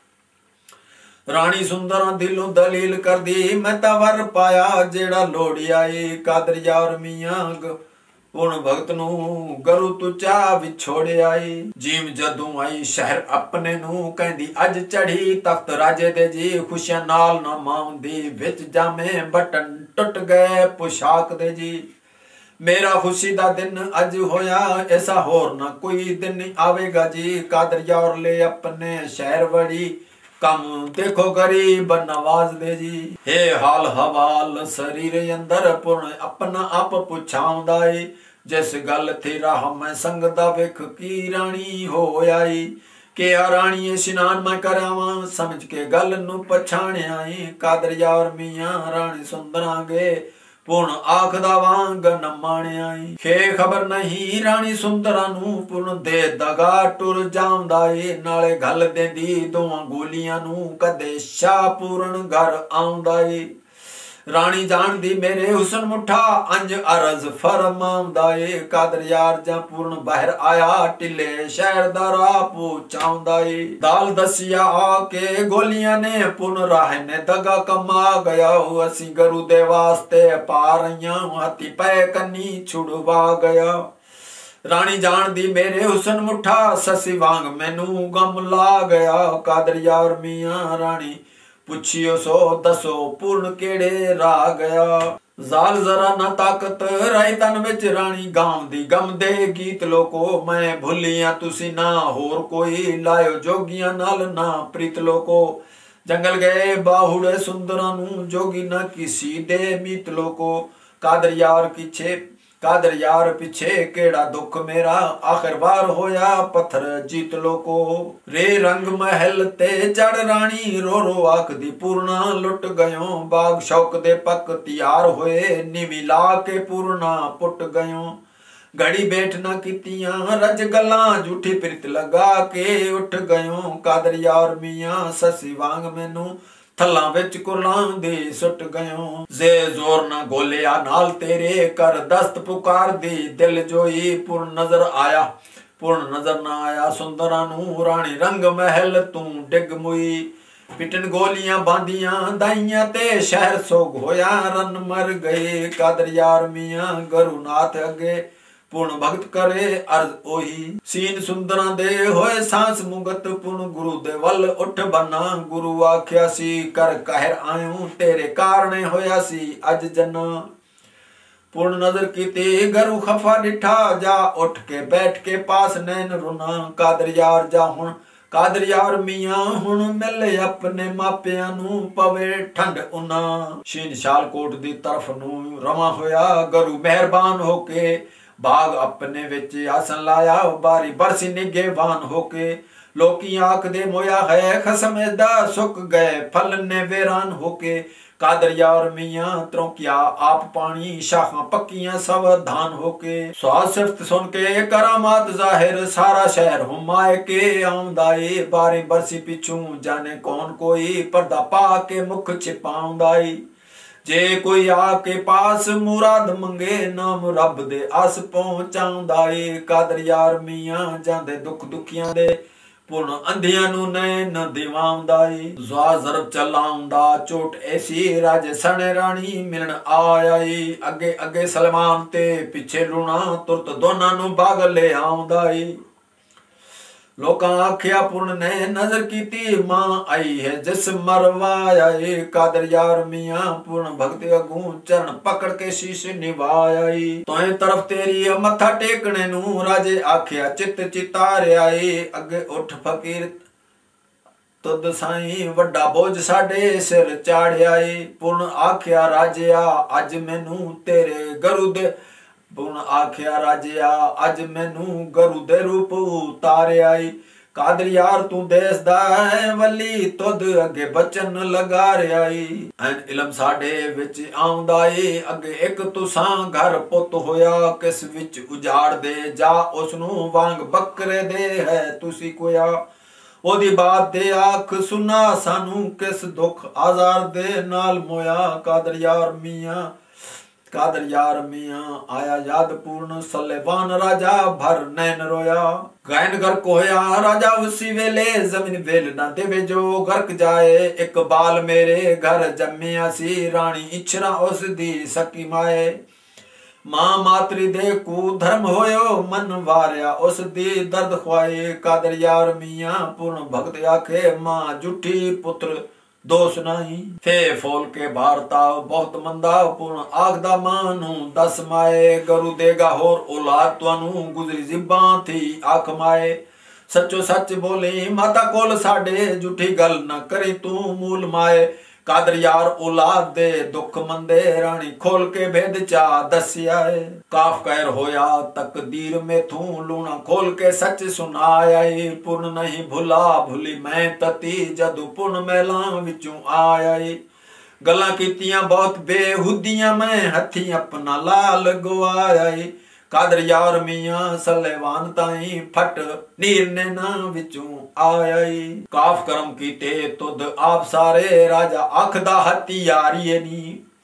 ਰਾਣੀ ਸੁੰਦਰਾਂ ਦਿਲੋਂ ਦਲੀਲ ਕਰਦੀ, ਮੈਂ ਤਾਂ ਵਰ ਪਾਇਆ ਜਿਹੜਾ ਲੋੜੀ ਆਈ। ਕਾਦਰ ਯਾਰ ਮੀਆਂ ਪੂਰਨ ਭਗਤ ਨੂੰ ਗੁਰੂ ਤੂੰ ਚਾਹ ਵਿਛੋੜ ਆਈ। ਜੀਮ ਜਦੋਂ ਆਈ ਸ਼ਹਿਰ ਆਪਣੇ ਨੂੰ, ਕਹਿੰਦੀ ਅੱਜ ਚੜੀ ਤਖਤ ਰਾਜੇ ਦੇ ਜੀ। ਖੁਸ਼ੀਆਂ ਨਾਲ ਨਾ ਮਾਉਂਦੀ, ਵਿੱਚ ਜਾਮੇ ਬਟਨ ਟੁੱਟ ਗਏ ਪੁਸ਼ਾਕ ਦੇ ਜੀ। ਮੇਰਾ ਖੁਸ਼ੀ ਦਾ ਦਿਨ ਅੱਜ ਹੋਇਆ, ਐਸਾ ਹੋਰ ਨਾ ਕੋਈ ਦਿਨ ਆਵੇਗਾ ਜੀ। ਕਾਦਰ ਯਾਰ ਲੈ ਆਪਣੇ ਸ਼ਹਿਰ ਵੜੀ, ਕੰਮ ਦੇਖੋ ਗਰੀਬ ਨਵਾਜ਼ ਦੇ ਜੀ। ਇਹ ਹਾਲ ਹਵਾਲ ਸਰੀਰ ਅੰਦਰ, ਪੂਰਨ ਆਪਣਾ ਆਪ ਪੁੱਛਾਉਂਦਾ ਏ। ਜਿਸ ਗੱਲ ਥੀ ਰਾਹ ਮੈਂ ਸੰਗ ਦਾ ਵੇਖ, ਕੀ ਰਾਣੀ ਹੋ ਆਈ। ਕਿ ਆ ਰਾਣੀਏ ਇਸ਼ਨਾਨ ਮੈਂ ਕਰਾਵਾਂ, ਸਮਝ ਕੇ ਗੱਲ ਨੂੰ ਪਛਾਣਿਆ ਏ। ਕਾਦਰ ਯਾਰ ਮੀਆਂ ਰਾਣੀ ਸੁੰਦਰਾਂ ਗੇ, ਪੂਰਨ ਆਖਦਾ ਵਾਂਗ ਨਮਾਣਿਆ ਏ। ਖੇ ਖਬਰ ਨਹੀਂ ਰਾਣੀ ਸੁੰਦਰਾਂ ਨੂੰ, ਪੂਰਨ ਦੇ ਦਗਾ ਟੁਰ ਜਾਉਂਦਾ ਏ। ਨਾਲੇ ਗੱਲ ਦੇਂਦੀ ਦੋਵਾਂ ਗੋਲੀਆਂ ਨੂੰ, ਕਦੇ ਸ਼ਾਹ ਪੂਰਨ ਘਰ ਆਉਂਦਾ ਏ। ਰਾਣੀ ਜਾਣਦੀ ਮੇਰੇ ਹੁਸਨ ਮੁੱਠਾ ਅੰਜ ਅਰਜ਼ ਫਰਮਾਉਂਦਾ ਏ ਕਾਦਰ ਯਾਰ ਜਾਂ ਪੂਰਨ ਬਾਹਰ ਆਇਆ ਟਿੱਲੇ ਸ਼ਹਿਰ ਦਾ ਰਾਹ ਪੁੱਛਾਉਂਦਾ ਏ ਦਾਲ ਦਸਿਆ ਆ ਕੇ ਗੋਲੀਆਂ ਨੇ ਪੁਨ ਰਾਹ ਨੇ ਦਗਾ ਕਮਾ ਗਿਆ ਅਸੀਂ ਗਰੂ ਦੇ ਵਾਸਤੇ ਪਾ ਰਹੀਆਂ ਹਾਥੀ ਪੈ ਕੰਨੀ ਛੁੜਵਾ ਗਿਆ ਰਾਣੀ ਜਾਣਦੀ ਮੇਰੇ ਹੁਸਨ ਮੁੱਠਾ ਸੱਸੀ ਵਾਂਗ ਮੈਨੂੰ ਗਮ ਲਾ ਗਿਆ ਕਾਦਰ ਯਾਰ ਮੀਆਂ ਰਾਣੀ ਪੁੱਛਿਓ ਸੋ ਦਸੋ ਪੂਰਨ ਕਿਹੜੇ ਰਾਹ ਗਿਆ ਜ਼ਾਲ ਜ਼ਰਾ ਨਾ ਤਾਕਤ ਰਾਈ ਤਨ ਵਿੱਚ ਰਾਣੀ ਗਾਉਂਦੀ ਗਮ ਦੇ ਗੀਤ ਲੋਕੋ ਮੈਂ ਭੁੱਲੀਆਂ ਤੁਸੀਂ ਨਾ ਹੋਰ ਕੋਈ ਲਾਇਓ ਜੋਗੀਆਂ ਨਾਲ ਨਾ ਪ੍ਰੀਤ ਲੋਕੋ ਜੰਗਲ ਗਏ ਬਾਹੁੜੇ ਸੁੰਦਰਾਂ ਨੂੰ ਜੋਗੀ ਨਾ ਕਿਸੀ ਦੇ ਮੀਤ ਲੋਕੋ ਕਾਦਰ ਯਾਰ ਪਿੱਛੇ ਕਾਦਰ ਯਾਰ ਪਿੱਛੇ ਕਿਹੜਾ ਦੁੱਖ ਮੇਰਾ ਆਖਰ ਵਾਰ ਹੋਇਆ ਪੱਥਰ ਜੀਤ ਲੋਕੋ ਰੇ ਰੰਗ ਮਹਿਲ ਤੇ ਚੜ ਰਾਣੀ ਰੋ ਰੋ ਆਖਦੀ ਪੂਰਨਾ ਲੁੱਟ ਗਇਓ ਬਾਗ ਸ਼ੌਕ ਦੇ ਪੱਕ ਤਿਆਰ ਹੋਏ ਨੀਵੀ ਲਾ ਕੇ ਪੂਰਨਾ ਪੁੱਟ ਗਇਓ ਘੜੀ ਬੈਠ ਨਾ ਕੀਤੀਆਂ ਰਜ ਗੱਲਾਂ ਝੂਠੀ ਪ੍ਰੀਤ ਲਗਾ ਕੇ ਉੱਠ ਗਇਓ ਕਾਦਰ ਯਾਰ ਮੀਆਂ ਸੱਸੀ ਵਾਂਗ ਮੈਨੂੰ ਥੱਲਾਂ ਵਿੱਚ ਕੁਰਲਾਂ ਦੇ ਸੁੱਟ ਗਇਓ ਜ਼ੇ ਜ਼ੋਰ ਨਾ ਗੋਲਿਆ ਨਾਲ ਤੇਰੇ ਕਰ ਦਸਤ ਪੁਕਾਰਦੀ ਦਿਲ ਜੋਈ ਪੂਰਨ ਨਜ਼ਰ ਆਇਆ ਪੂਰਨ ਨਜ਼ਰ ਨਾ ਆਇਆ ਸੁੰਦਰਾਂ ਨੂੰ ਰਾਣੀ ਰੰਗ ਮਹਿਲ ਤੂੰ ਡਿੱਗ ਮੁਈ ਪਿਟਨ ਗੋਲੀਆਂ ਬਾਂਦੀਆਂ ਦਾਈਆਂ ਤੇ ਸ਼ਹਿਰ ਸੋਗ ਹੋਇਆ ਰਨ ਮਰ ਗਏ ਕਾਦਰ ਯਾਰ ਮੀਆਂ ਗਰੁਨਾਥ ਅੱਗੇ ਪੂਰਨ ਭਗਤ ਕਰੇ ਅਰਜ਼ ਉਹੀ ਸੀਨ ਸੁੰਦਰਾਂ ਦੇ ਹੋਏ ਸਾਂਸ ਮੁਗਤ ਪੂਰਨ ਗੁਰੂ ਦੇ ਵੱਲ ਉੱਠ ਬਨਾ ਗੁਰੂ ਆਖਿਆ ਸੀ ਕਰ ਕਹਿਰ ਆਇਓ ਤੇਰੇ ਕਾਰਣੇ ਹੋਇਆ ਸੀ ਅੱਜ ਜਨਾ ਪੂਰਨ ਨਜ਼ਰ ਕੀਤੀ ਗਰੂ ਖਫਾ ਡਿਠਾ ਜਾ ਉੱਠ ਕੇ ਬੈਠ ਕੇ ਪਾਸ ਨੈਣ ਰੁਨਾ ਕਾਦਰ ਯਾਰ ਜਾ ਹੁਣ ਕਾਦਰ ਯਾਰ ਮੀਆਂ ਹੁਣ ਮਿਲ ਆਪਣੇ ਮਾਪਿਆਂ ਨੂੰ ਪਵੇ ਠੰਡ ਉਨਾ ਸ਼ੀਨ ਸ਼ਾਲਕੋਟ ਦੀ ਤਰਫ ਨੂੰ ਰਵਾਂ ਹੋਇਆ ਗਰੂ ਮਿਹਰਬਾਨ ਹੋ ਕੇ ਬਾਗ ਆਪਣੇ ਵਿੱਚ ਆਸਨ ਲਾਇਆ ਬਾਰੀ ਬਰਸੀ ਨਿਗੇਵਾਨ ਹੋ ਕੇ ਲੋਕੀ ਆਖਦੇ ਮੋਇਆ ਹੈ ਖਸਮ ਦਾ ਸੁੱਕ ਗਏ ਫਲ ਨੇ ਵੇਰਾਨ ਹੋ ਕੇ ਕਾਦਰ ਯਾਰ ਮੀਆਂ ਤਰੋਕਿਆ ਆਪ ਪਾਣੀ ਸ਼ਾਖਾਂ ਪੱਕੀਆਂ ਸਾਵਧਾਨ ਹੋ ਕੇ ਸਵਾਦ ਸਿਫਤ ਸੁਣ ਕੇ ਕਰਾਮਾਤ ਜ਼ਾਹਿਰ ਸਾਰਾ ਸ਼ਹਿਰ ਹੁਮਾਏ ਕੇ ਆਉਂਦਾ ਏ ਬਾਰੀ ਬਰਸੀ ਪਿਛੂ ਜਾਣੇ ਕੌਣ ਕੋਈ ਪਰਦਾ ਪਾ ਕੇ ਮੁਖ ਛਿਪਾਉਂਦਾ ਏ ਜੇ ਕੋਈ ਆ ਕੇ ਪਾਸ ਮੁਰਾਦ ਮੰਗੇ ਨਾਮ ਰੱਬ ਦੇ ਆਸ ਪਹੁੰਚਾਉਂਦਾ ਏ ਕਾਦਰ ਯਾਰ ਮੀਆਂ ਜਾਂਦੇ ਦੁੱਖ ਦੁਖੀਆਂ ਦੇ ਪੂਰਨ ਅੰਧਿਆਂ ਨੂੰ ਨੈਣ ਦਿਵਾਉਂਦਾ ਏ ਜ਼ਵਾ ਜ਼ਰਬ ਚਲਾਉਂਦਾ ਚੋਟ ਐਸੀ ਰਾਜੇ ਸਣੇ ਰਾਣੀ ਮਿਲਣ ਆਇਆ ਏ ਅੱਗੇ ਅੱਗੇ ਸਲਮਾਨ ਤੇ ਪਿੱਛੇ ਲੂਣਾ ਤੁਰਤ ਦੋਨਾਂ ਨੂੰ ਬਾਗ ਲੈ ਆਉਂਦਾ ਏ ਲੋਕਾਂ ਆਖਿਆ ਪੂਰਨ ਨੇ ਨਜ਼ਰ ਕੀਤੀ ਮਾਂ ਆਈ ਹੈ ਜਿਸ ਮਰਵਾਇਆ ਏ ਕਾਦਰ ਯਾਰ ਮੀਆਂ ਪੂਰਨ ਭਗਤ ਅਗੂ ਚਰਨ ਪਕੜ ਕੇ ਸ਼ੀਸ਼ ਨਿਵਾਇਆ ਏ ਤੋਏ ਤਰਫ ਤੇਰੀ ਮੱਥਾ ਟੇਕਣੇ ਨੂੰ ਰਾਜੇ ਆਖਿਆ ਚਿੱਤ ਚਿਤਾਰਿਆ ਏ ਅੱਗੇ ਉੱਠ ਫਕੀਰ ਤੁਧ ਸਾਈਂ ਵੱਡਾ ਬੋਝ ਸਾਡੇ ਸਿਰ ਚਾੜਿਆ ਏ ਪੂਰਨ ਆਖਿਆ ਰਾਜਿਆ ਅੱਜ ਮੈਨੂੰ ਤੇਰੇ ਗਰੂ ਦੇ ਪੂਰਨ ਆਖਿਆ ਰਾਜਿਆ ਅੱਜ ਮੈਨੂੰ ਗਰੂ ਦੇ ਰੂਪ ਉਤਾਰਿਆ ਏ ਕਾਦਰ ਯਾਰ ਤੂੰ ਦੇਸ ਦਾ ਹੈ ਵਲੀ ਤੁਧ ਅੱਗੇ ਬਚਨ ਲਗਾ ਰਿਆ ਏ ਐਨ ਇਲਮ ਸਾਡੇ ਵਿੱਚ ਆਉਂਦਾ ਏ ਅੱਗੇ ਇੱਕ ਤੁਸਾਂ ਘਰ ਪੁੱਤ ਹੋਇਆ ਕਿਸ ਵਿੱਚ ਉਜਾੜ ਦੇ ਜਾ ਉਸ ਨੂੰ ਵਾਂਗ ਬੱਕਰੇ ਦੇ ਹੈ ਤੁਸੀਂ ਕੋਇਆ ਉਹਦੀ ਬਾਤ ਦੇ ਆਖ ਸੁਨਾ ਸਾਨੂੰ ਕਿਸ ਦੁੱਖ ਆਜ਼ਾਰ ਦੇ ਨਾਲ ਮੋਇਆ ਕਾਦਰ ਯਾਰ ਮੀਆਂ ਕਾਦਰ ਯਾਰ ਮੀਆਂ ਆਇਆ ਯਾਦ ਪੂਰਨ ਸਲੇਵਾਨ ਰਾਜਾ ਭਰ ਨੈਣ ਰੋਇਆ ਗੈਨ ਗਰਕ ਹੋਇਆ ਰਾਜਾ ਉਸੀ ਵੇਲੇ ਜ਼ਮੀਨ ਵੇਲ ਨਾ ਦੇਵੇ ਜੋ ਗਰਕ ਜਾਏ ਇਕਬਾਲ ਮੇਰੇ ਘਰ ਜੰਮਿਆ ਸੀ ਰਾਣੀ ਇਛਰਾ ਉਸ ਦੀ ਸਕੀ ਮਾਏ ਮਾਂ ਮਾਤਰੀ ਦੇ ਕੂ ਧਰਮ ਹੋਇਓ ਮਨ ਵਾਰਿਆ ਉਸ ਦੀ ਦਰਦ ਖਵਾਏ ਕਾਦਰ ਯਾਰ ਮੀਆਂ ਪੂਰਨ ਭਗਤ ਆਖੇ ਮਾਂ ਝੂਠੀ ਪੁੱਤਰ ਦੋਸ ਨਹੀਂ ਫੇ ਫੋਲ ਕੇ ਭਾਰਤਾ ਬਹੁਤ ਮੰਦਾ ਪੂਰਨ ਆਖਦਾ ਮਾਂ ਨੂੰ ਦਸ ਮਾਏ ਗਰੂ ਦੇਗਾ ਹੋਰ ਔਲਾਦ ਤੁਹਾਨੂੰ ਗੁਜ਼ਰੀ ਜ਼ਿਬਾਂ ਥੀ ਆਖ ਮਾਏ ਸੱਚੋ ਸੱਚ ਬੋਲੇ ਮਾਤਾ ਕੋਲ ਸਾਡੇ ਝੂਠੀ ਗੱਲ ਨਾ ਕਰੀ ਤੂੰ ਮੂਲ ਮਾਏ ਕਾਦਰ ਯਾਰ ਔਲਾਦ ਦੇ ਦੁੱਖ ਮੰਦੇ ਰਾਣੀ ਖੋਲ ਕੇ ਭੇਦ ਚਾ ਦੱਸਿਆ ਏ ਕਾਫ ਕਹਿਰ ਹੋਇਆ ਤਕਦੀਰ ਮੇਥੋਂ ਲੂਣਾ ਖੋਲ ਕੇ ਸੱਚ ਸੁਣਾਇਆ ਏ ਪੂਰਨ ਨਹੀਂ ਭੁਲਾ ਭੁਲੀ ਮੈਂ ਤਤੀ ਜਦੋਂ ਪੂਰਨ ਮਹਿਲਾਂ ਵਿੱਚੋਂ ਆਇਆ ਏ ਗੱਲਾਂ ਕੀਤੀਆਂ ਬਹੁਤ ਬੇਹੁਦੀਆਂ ਮੈਂ ਹੱਥੀਂ ਆਪਣਾ ਲਾਲ ਗਵਾਇਆ ਏ ਕਾਦਰ ਯਾਰ ਮੀਆਂ ਸਲੇਵਾਨ ਤਾਈ ਫਟ ਨੀਰ ਨੇ ਨਾ ਵਿੱਚੋਂ ਆਇਆ ਏ ਕਾਫ ਕਰਮ ਕੀਤੇ ਤੁਧ ਆਪ ਸਾਰੇ ਰਾਜਾ ਆਖਦਾ ਹੱਤੀ ਯਾਰੀਏ ਨੀ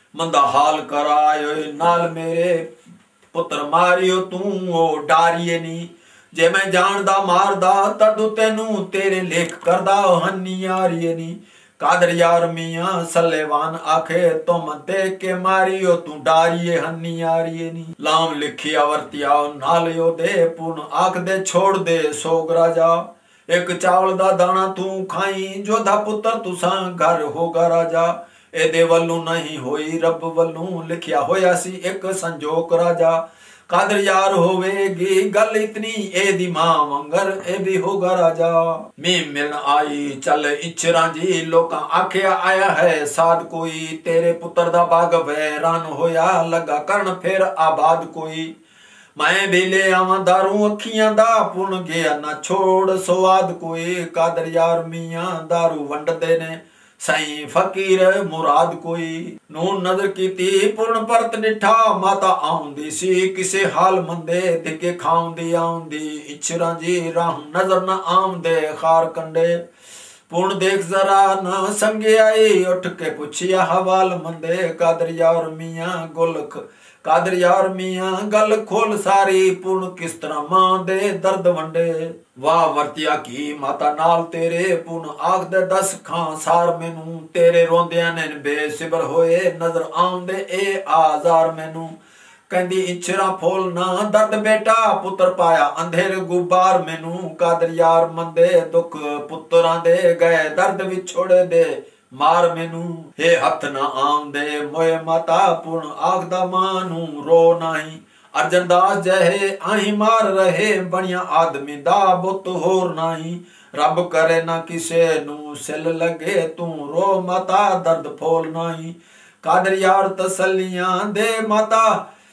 ਮੰਦਾ ਹਾਲ ਕਰਾਇਓ ਨਾਲ ਮੇਰੇ ਪੁੱਤਰ ਮਾਰਿਓ ਤੂੰ ਉਹ ਡਾਰੀਏ ਨੀ ਜੇ ਮੈਂ ਜਾਣਦਾ ਮਾਰਦਾ ਤਦ ਤੈਨੂੰ ਤੇਰੇ ਲੇਖ ਕਰਦਾ ਹੰਨੀ ਯਾਰੀਏ ਨੀ ਕਾਦਰ ਯਾਰ ਮੀਆਂ ਸੱਲੇਵਾਨ ਆਖੇ ਤੁਮ ਦੇਖ ਕੇ ਮਾਰਿਓ ਤੂੰ ਡਾਰੀਏ ਹੰਨੀ ਯਾਰੀਏ ਨੀ ਲਾਮ ਲਿਖਿਆ ਵਰਤਿਆ ਨਾਲ ਉਹਦੇ ਪੂਰਨ ਆਖ ਦੇ ਛੋੜ ਦੇ ਸੋਗ ਰਾਜਾ ਇੱਕ ਚਾਵਲ ਦਾ ਦਾਣਾ ਤੂੰ ਖਾਈ ਜੋਧਾ ਪੁੱਤਰ ਤੁਸਾਂ ਘਰ ਹੋਗਾ ਰਾਜਾ ਇਹਦੇ ਵੱਲੋਂ ਨਹੀਂ ਹੋਈ ਰੱਬ ਵੱਲੋਂ ਲਿਖਿਆ ਹੋਇਆ ਸੀ ਇੱਕ ਸੰਜੋਗ ਰਾਜਾ ਕਾਦਰ ਯਾਰ ਹੋਵੇਗੀ ਗੱਲ ਇਤਨੀ ਇਹਦੀ ਮਾਂ ਵੰਗਰ ਇਹ ਵੀ ਹੋਗਾ ਰਾਜਾ ਮੀ ਮਿਲਣ ਆਈ ਚੱਲ ਇਛਰਾਂ ਜੀ ਲੋਕਾਂ ਆਖਿਆ ਆਇਆ ਹੈ ਸਾਧ ਕੋਈ ਤੇਰੇ ਪੁੱਤਰ ਦਾ ਬਾਗ ਵੈਰਾਨ ਹੋਇਆ ਲੱਗਾ ਕਰਨ ਫਿਰ ਆਬਾਦ ਕੋਈ ਮੈਂ ਵੀ ਲੈ ਆਵਾਂ ਦਾਰੂ ਅੱਖੀਆਂ ਦਾ ਪੁਣ ਗਿਆ ਨਾ ਛੋੜ ਸਵਾਦ ਕੋਈ ਕਾਦਰ ਯਾਰ ਮੀਆਂ ਦਾਰੂ ਵੰਡਦੇ ਨੇ ਸਾਈਂ ਫਕੀਰ ਮੁਰਾਦ ਕੋਈ ਨੂੰ ਨਜ਼ਰ ਕੀਤੀ ਪੂਰਨ ਪਰਤ ਨਿਠਾ ਮਾਤਾ ਆਉਂਦੀ ਸੀ ਕਿਸੇ ਹਾਲ ਮੰਦੇ ਦਿੱਗੇ ਖਾਉਂਦੀ ਆਉਂਦੀ ਇਛਰਾਂ ਜੀ ਰਾਹ ਨਜ਼ਰ ਨਾ ਆਉਂਦੇ ਖਾਰ ਕੰਡੇ ਪੂਰਨ ਦੇਖ ਜ਼ਰਾ ਨਾ ਸੰਗਿਆਈ ਉੱਠ ਕੇ ਪੁੱਛਿਆ ਹਵਾਲ ਮੰਦੇ ਕਾਦਰ ਯਾਰ ਮੀਆਂ ਗੁਲਖ ਕਾਦਰ ਯਾਰ ਮੀਆਂ ਗੱਲ ਖੋਲ ਸਾਰੀ ਪੂਰਨ ਕਿਸ ਤਰ੍ਹਾਂ ਮਾਂ ਦੇ ਦਰਦ ਵੰਡੇ ਵਾਹ ਵਰਤਿਆ ਕੀ ਮਾਤਾ ਨਾਲ ਤੇਰੇ ਪੂਰਨ ਆਖਦੇ ਦਸ ਖਾਂ ਸਾਰ ਮੈਨੂੰ ਤੇਰੇ ਰੋਂਦਿਆਂ ਨੇ ਬੇਸਿਬਰ ਹੋਏ ਨਜ਼ਰ ਆਉਂਦੇ ਇਹ ਆਜ਼ਾਰ ਮੈਨੂੰ ਕਹਿੰਦੀ ਇਛਰਾ ਫੋਲ ਨਾ ਦਰਦ ਬੇਟਾ ਪੁੱਤਰ ਪਾਇਆ ਅੰਧੇਰ ਗੁਬਾਰ ਮੈਨੂੰ ਕਾਦਰ ਯਾਰ ਮੰਦੇ ਦੁੱਖ ਪੁੱਤਰਾਂ ਦੇ ਗਏ ਦਰਦ ਵਿਛੋੜੇ ਦੇ ਮਾਰ ਮੈਨੂੰ ਹੇ ਹੱਥ ਨਾ ਆਉਂਦੇ ਮੋਏ ਮਾਤਾ ਪੂਰਨ ਆਖਦਾ ਮਾਂ ਨੂੰ ਰੋ ਨਹੀਂ ਅਰਜਨ ਦਾਸ ਜਹੇ ਆਹੀ ਮਾਰ ਰਹੇ ਬਣਿਆ ਆਦਮੀ ਦਾ ਬੁੱਤ ਹੋਰ ਨਹੀਂ ਰੱਬ ਕਰੇ ਨਾ ਕਿਸੇ ਨੂੰ ਸਿਲ ਲਗੇ ਤੂੰ ਰੋ ਮਾਤਾ ਦਰਦ ਫੋਲ ਨਹੀਂ ਕਾਦਰ ਯਾਰ ਤਸੱਲੀਆਂ ਦੇ ਮਾਤਾ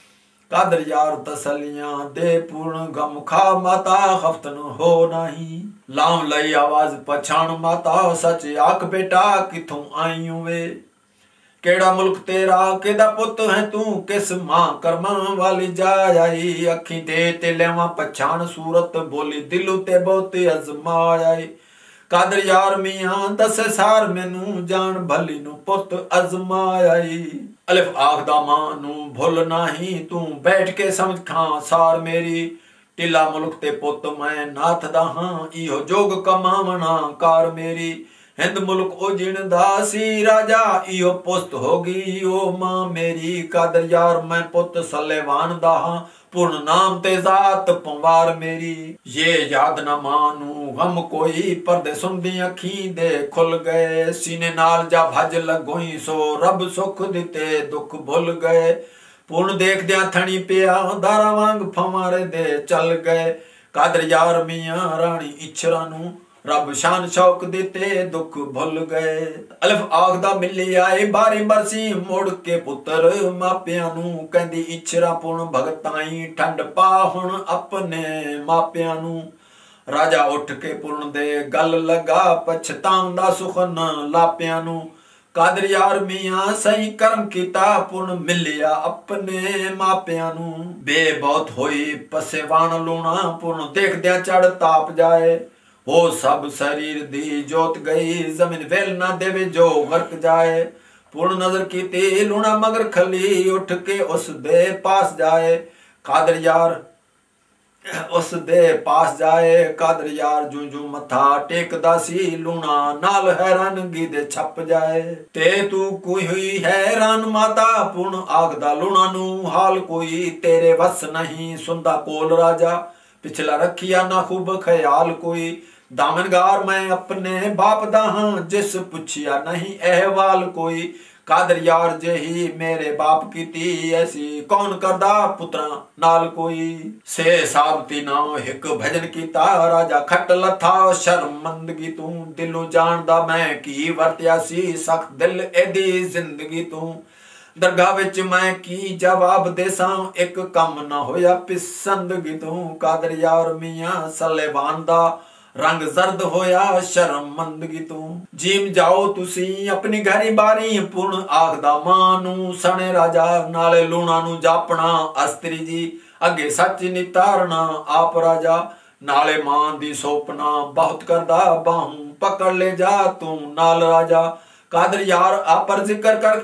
ਕਾਦਰ ਯਾਰ ਤਸੱਲੀਆਂ ਦੇ ਪੂਰਨ ਗਮ ਖਾ ਮਾਤਾ ਖਫਤਨ ਹੋ ਨਹੀਂ ਲਾਮ ਲਈ ਆਵਾਜ਼ ਪਛਾਣ ਮਾਤਾ ਸੱਚ ਆਖ ਬੇਟਾ ਕਿਥੋਂ ਆਈ ਵੇ ਕਿਹੜਾ ਮੁਲਕ ਤੇਰਾ ਕਿਹਦਾ ਪੁੱਤ ਹੈ ਤੂੰ ਕਿਸ ਮਾਂ ਕਰਮਾਂ ਵਾਲੀ ਜਾ ਆਈ ਅੱਖੀ ਦੇ ਤੇ ਲੈਵਾਂ ਪਛਾਣ ਸੂਰਤ ਬੋਲੀ ਦਿਲ ਉਤੇ ਬਹੁਤ ਅਜ਼ਮਾ ਆਈ ਕਾਦਰ ਯਾਰ ਮੀਆਂ ਦੱਸੇ ਸਾਰ ਮੈਨੂੰ ਜਾਣ ਭਲੀ ਨੂੰ ਪੁੱਤ ਅਜ਼ਮਾ ਆਈ ਅਲਫ ਆਖਦਾ ਮਾਂ ਨੂੰ ਭੁੱਲ ਨਹੀਂ ਤੂੰ ਬੈਠ ਕੇ ਸਮਝ ਖਾਂ ਸਾਰ ਮੇਰੀ ਟਿੱਲਾ ਮੁਲਕ ਤੇ ਪੁੱਤ ਮੈਂ ਨਾਥ ਦਾ ਹਾਂ ਇਹੋ ਜੋਗ ਕਮਾਵਣਾ ਕਾਰ ਮੇਰੀ ਹਿੰਦ ਮੁਲਕ ਉਹ ਜਿਣ ਦਾ ਸੀ ਰਾਜਾ ਇਹੋ ਪੁਸਤ ਹੋ ਗਈ ਉਹ ਮਾਂ ਮੇਰੀ ਕਾਦਰ ਯਾਰ ਮੈਂ ਪੁੱਤ ਸੱਲੇਵਾਨ ਦਾ ਹਾਂ ਪੂਰਨ ਨਾਮ ਤੇ ਜ਼ਾਤ ਪੰਵਾਰ ਮੇਰੀ ਇਹ ਯਾਦ ਨਾ ਮਾਂ ਨੂੰ ਗਮ ਕੋਈ ਪਰਦੇ ਸੁਣਦੀ ਅੱਖੀਂ ਦੇ ਖੁੱਲ ਗਏ ਸੀਨੇ ਨਾਲ ਜਾ ਭਜ ਲੱਗੋਈ ਸੋ ਰੱਬ ਸੁਖ ਦਿੱਤੇ ਦੁੱਖ ਭੁੱਲ ਗਏ ਪੂਰਨ ਦੇਖਦਿਆਂ ਥਣੀ ਪਿਆ ਦਾਰਾ ਵਾਂਗ ਫਮਾਰੇ ਦੇ ਚੱਲ ਗਏ ਕਾਦਰ ਯਾਰ ਮੀਆਂ ਰਾਣੀ ਇਛਰਾਂ ਨੂੰ ਰੱਬ ਸ਼ਾਨ ਸ਼ੌਕ ਦਿੱਤੇ ਦੁੱਖ ਭੁੱਲ ਗਏ ਅਲਫ ਆਖਦਾ ਮਿਲੀ ਆਏ ਬਾਰੀ ਬਰਸੀ ਮੁੜ ਕੇ ਪੁੱਤਰ ਮਾਪਿਆਂ ਨੂੰ ਕਹਿੰਦੀ ਇਛਰਾ ਪੁਣ ਭਗਤਾਈ ਠੰਡ ਪਾ ਹੁਣ ਆਪਣੇ ਮਾਪਿਆਂ ਨੂੰ ਰਾਜਾ ਉੱਠ ਕੇ ਪੁਰਨ ਦੇ ਗੱਲ ਲਗਾ ਪਛਤਾਉਂਦਾ ਸੁਖਨ ਲਾਪਿਆਂ ਨੂੰ ਕਾਦਰ ਯਾਰ ਮੀਆਂ ਸਹੀ ਕਰਮ ਕੀਤਾ ਪੁਰਨ ਮਿਲਿਆ ਆਪਣੇ ਮਾਪਿਆਂ ਨੂੰ ਬੇ ਬਹੁਤ ਹੋਈ ਪਸੇਵਾਨ ਲੂਣਾ ਪੁਰਨ ਦੇਖਦਿਆਂ ਚੜ ਤਾਪ ਜਾਏ ਉਹ ਸਭ ਸਰੀਰ ਦੀ ਜੋਤ ਗਈ ਜ਼ਮੀਨ ਵੇਲ ਨਾ ਦੇਵੇ ਜੋ ਗਰਕ ਜਾਏ ਪੂਰਨ ਨਜ਼ਰ ਕੀਤੀ ਲੂਣਾ ਮਗਰ ਖਲੀ ਉੱਠ ਕੇ ਉਸ ਦੇ ਪਾਸ ਜਾਏ ਕਾਦਰ ਯਾਰ ਉਸ ਦੇ ਪਾਸ ਜਾਏ ਕਾਦਰ ਯਾਰ ਜੂ ਜੂ ਮੱਥਾ ਟੇਕਦਾ ਸੀ ਲੂਣਾ ਨਾਲ ਹੈਰਾਨਗੀ ਦੇ ਛੱਪ ਜਾਏ ਤੇ ਤੂੰ ਕੋਈ ਹੋਈ ਹੈਰਾਨ ਮਾਤਾ ਪੂਰਨ ਆਖਦਾ ਲੂਣਾ ਨੂੰ ਹਾਲ ਕੋਈ ਤੇਰੇ ਵਸ ਨਹੀਂ ਸੁਣਦਾ ਕੋਲ ਰਾਜਾ ਪਿਛਲਾ ਰੱਖਿਆ ਨਾ ਖੂਬ ਖਿਆਲ ਕੋਈ ਦਾਮਨਗਾਰ ਮੈਂ ਆਪਣੇ ਬਾਪ ਦਾ ਹਾਂ ਜਿਸ ਪੁੱਛਿਆ ਨਹੀਂ ਅਹਿਵਾਲ ਕੋਈ ਕਾਦਰ ਯਾਰ ਜਿਹੀ ਮੇਰੇ ਬਾਪ ਕੀਤੀ ਐਸੀ ਕੌਣ ਕਰਦਾ ਪੁੱਤਰਾਂ ਨਾਲ ਕੋਈ ਸੇ ਸਾਬਤੀ ਨਾ ਇੱਕ ਭਜਨ ਕੀਤਾ ਰਾਜਾ ਖੱਟ ਲੱਥਾ ਸ਼ਰਮੰਦਗੀ ਤੂੰ ਦਿਲੋਂ ਜਾਣਦਾ ਮੈਂ ਕੀ ਵਰਤਿਆ ਸੀ ਸਖਤ ਦਿਲ ਇਹਦੀ ਜ਼ਿੰਦਗੀ ਤੂੰ ਦਰਗਾਹ ਵਿੱਚ ਮੈਂ ਕੀ ਜਵਾਬ ਦੇਸਾਂ ਇੱਕ ਕੰਮ ਨਾ ਹੋਇਆ ਪਸੰਦਗੀ ਤੂੰ ਕਾਦਰ ਯਾਰ ਮੀਆਂ ਸੱਲੇਵਾਨ ਦਾ ਰੰਗ ਜ਼ਰਦ ਹੋਇਆ ਸ਼ਰਮੰਦਗੀ ਤੂੰ ਜੀਮ ਜਾਓ ਤੁਸੀਂ ਆਪਣੀ ਘਰੀ ਬਾਰੀ ਪੂਰਨ ਆਖਦਾ ਮਾਂ ਨੂੰ ਸਣੇ ਰਾਜਾ ਨਾਲੇ ਲੂਣਾ ਨੂੰ ਜਾਪਣਾ ਅਸਤਰੀ ਜੀ ਅੱਗੇ ਸੱਚ ਨਿਤਾਰਨਾ ਆਪ ਰਾਜਾ ਨਾਲੇ ਮਾਂ ਦੀ ਸੋਪਨਾ ਬਹੁਤ ਕਰਦਾ ਬਾਹੂ ਪਕੜ ਲੈ ਜਾ ਤੂੰ ਨਾਲ ਰਾਜਾ ਕਾਦਰ ਯਾਰ ਆਪਰ ਜ਼ਿਕਰ ਕਰ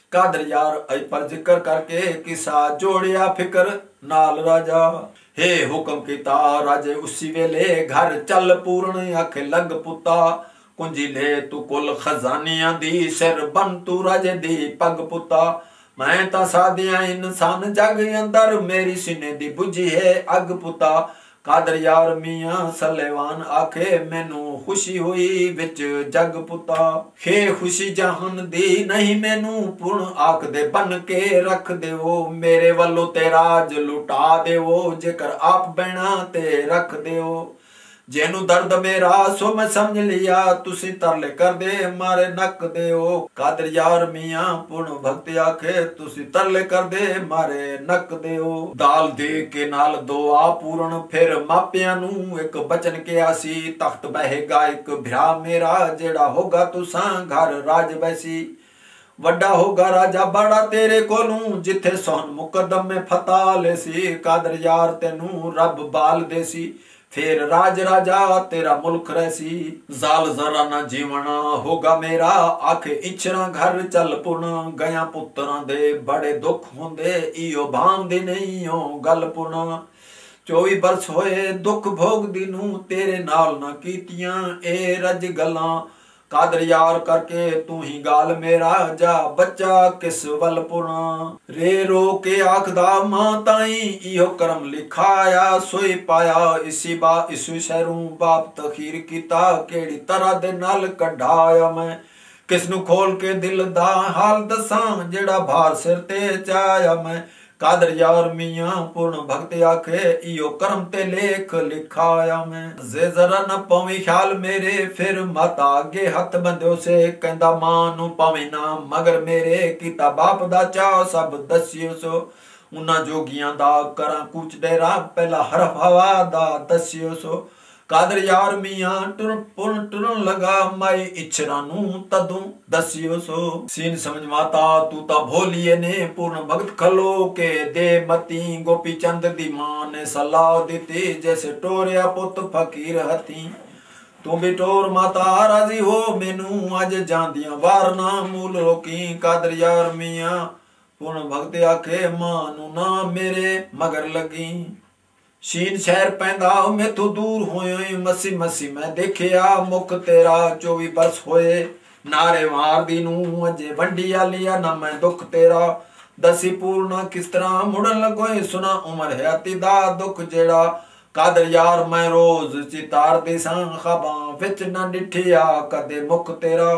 कादर यार ऐ पर जिक्र करके किसा जोड़िया फिकर नाल राजा। हे हुक्म कीता राजे उसी वेले घर चल पूर्ण आखे लग पुता। कुंजी ले तू कुल खजानिया दी सिर बन तू राजे दी पग पुता। मैं ता सादिया इंसान जग अंदर मेरी सीने दी बुझी है अग पुता। कादर यार मियां सलेवान आखे मैनू खुशी हुई विच जग पुता। हे खुशी जहान दी नहीं मैनू पूर्ण आख दे बन के रख देवो। मेरे वालों ते राज लुटा देवो जेकर आप बहना ते रख देवो। जेनू दर्द मेरा सो मैं समझ लिया तुसी तरले कर दे मारे नक देओ। कादर यार मियां पूर्ण भक्ति आखे तुसी तरले कर दे मारे नक देओ। दाल दे के नाल दुआ पूर्ण फिर मापिया नू एक बचन के आसी। तख्त बहेगा एक भरा मेरा जेड़ा होगा तुसा घर राज बैसी। वड्डा होगा राजा बड़ा तेरे कोलू जिथे सोहन मुकदम में फता लेसी। कादर यार तेनू रब बाल देसी फिर राज राजा तेरा मुल्क रहसी। जाल जरा ना जीवना होगा मेरा आखे इच्छरा घर चल पूर्ण। गया पुत्रा दे बड़े दुख होंदे इयो भाम दे नहीं हो गल पूर्ण। चौबी बरस होए दुख भोग दिनू तेरे नाल ना कीतियां ए रज गल्लां। कादर यार करके तू ही गाल मेरा जा बच्चा किस वल पुना। रे रो के आखदा मां ताई इहो करम लिखाया सोई पाया। इसी बा इसी शहरों बाप तखीर कीता केड़ी तरह दे नाल कढ़ाया। मैं किसनू खोल के दिल दा हाल दसां जेड़ा भार सिर ते चाया। मैं कादर यार मियां पूर्ण भक्त आखे इयो करम ते लेख लिखाया। मैं जे जरा न पवी ख्याल मेरे फिर माता अगे हथ बंदो से कहंदा मां नू पावे ना मगर मेरे कीता बाप दा चा सब दसियो सो। उन्हां जोगियां दा करा कुछ डेरा पहला हरफ हवा दा दसियो सो। कादर यार मियां टुर पुन टुरन लगा माई इच्छरा नू तदू दसियो सो। सीन समझ माता तू ता भोलिए ने पूर्ण भक्त खलो के दे मती। गोपी चंद दी मां ने सलाह दी जैसे टोरिया पुत फकीर हथी। तू भी टोर माता राजी हो मैनू अज जांदियां वारना मूल रोकी। कादर यार मियां पूर्ण भक्त आखे मां नू ना मेरे मगर लगी। शीन शहर पैंदा मैथू दूर होए मसी मसी मैं देखिया मुख तेरा। चौबी बरस होए नारे मार दी नू अजे वंडिया लिया ना मैं दुख तेरा। दसी पूर्ण किस तरह मुड़न लगोए सुना उमर हयाती दा दुख जेड़ा। कादर यार मैं रोज चितार दिसा खबा विच न डिठिया कदे मुख तेरा।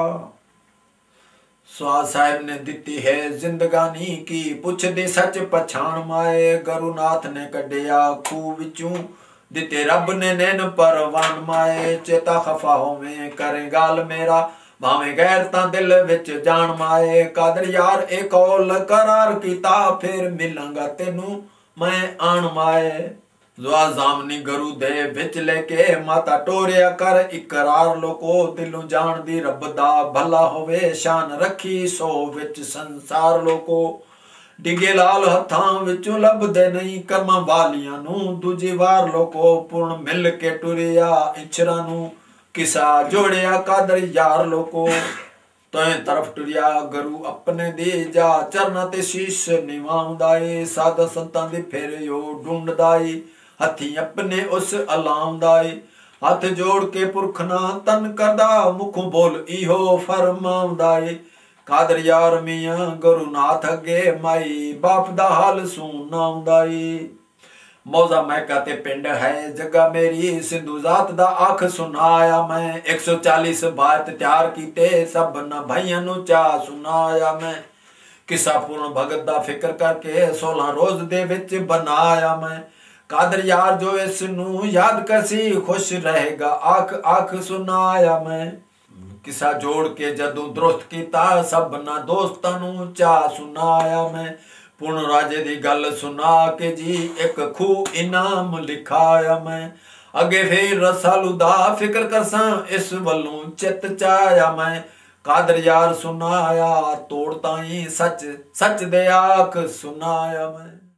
स्वाद साहिब ने दिती है जिंदगानी की पुछ दे सच पछाण माए। गुरुनाथ ने कढ़िया खूह विचू दिते रब ने नैन परवान माए। चेता खफा होवे करे गाल मेरा भावे गैर ता दिल विच जान माए। कादर यार एक कौल करार कीता फिर मिलांगा तेनू मैं आन माए। जुआ जामनी गरु दे विच लेके माता टोरिया कर इकरार लोको। दिलों जान दी रब दा भला होवे शान रखी सो विच संसार लोको। डिगे लाल हथां विचों लभदे नहीं कर्मा वालियां नू दूजी वार लोको। पूर्ण मिल के टुरिया इच्छरा नू किसा जोड़िया कादर यार लोको। तोए तरफ टुरिया गरु अपने दे जा चरना ते शीश निवांदाए। साधा संतां दी फिर यो ढूंढदाई हथी अपने उस अलामदाई। हथ जोड़ के पुरखना तन करदा मुखों बोल इहो फरमांदाई। कादर यार मियां गुरुनाथ अगे माई बाप दा हाल सुनांदाई। मौजा मैका ते पिंड है जगह मेरी सिंधु जात दा आख सुनाया। मैं एक सौ चालीस बात तैयार कीते सब न भाइयां नू चा सुनाया। मैं किसा पूर्ण भगत दा फिक्र करके सोलह रोज दे विच बनाया। मैं कादर यार जो इस नू याद करसी खुश रहेगा आख आख सुनाया। मैं किसा जोड़ के जदू दुरुस्त कीता सब ना दोस्तां नू चा सुनाया। मैं पूर्ण राजे दी गल सुना के जी एक खूह इनाम लिखाया। मैं अगे फिर रसालू दा फिक्र करसा इस वलों चित चाया। मैं कादर यार सुनाया तोड़ ताई सच सच दे आख सुनाया। मैं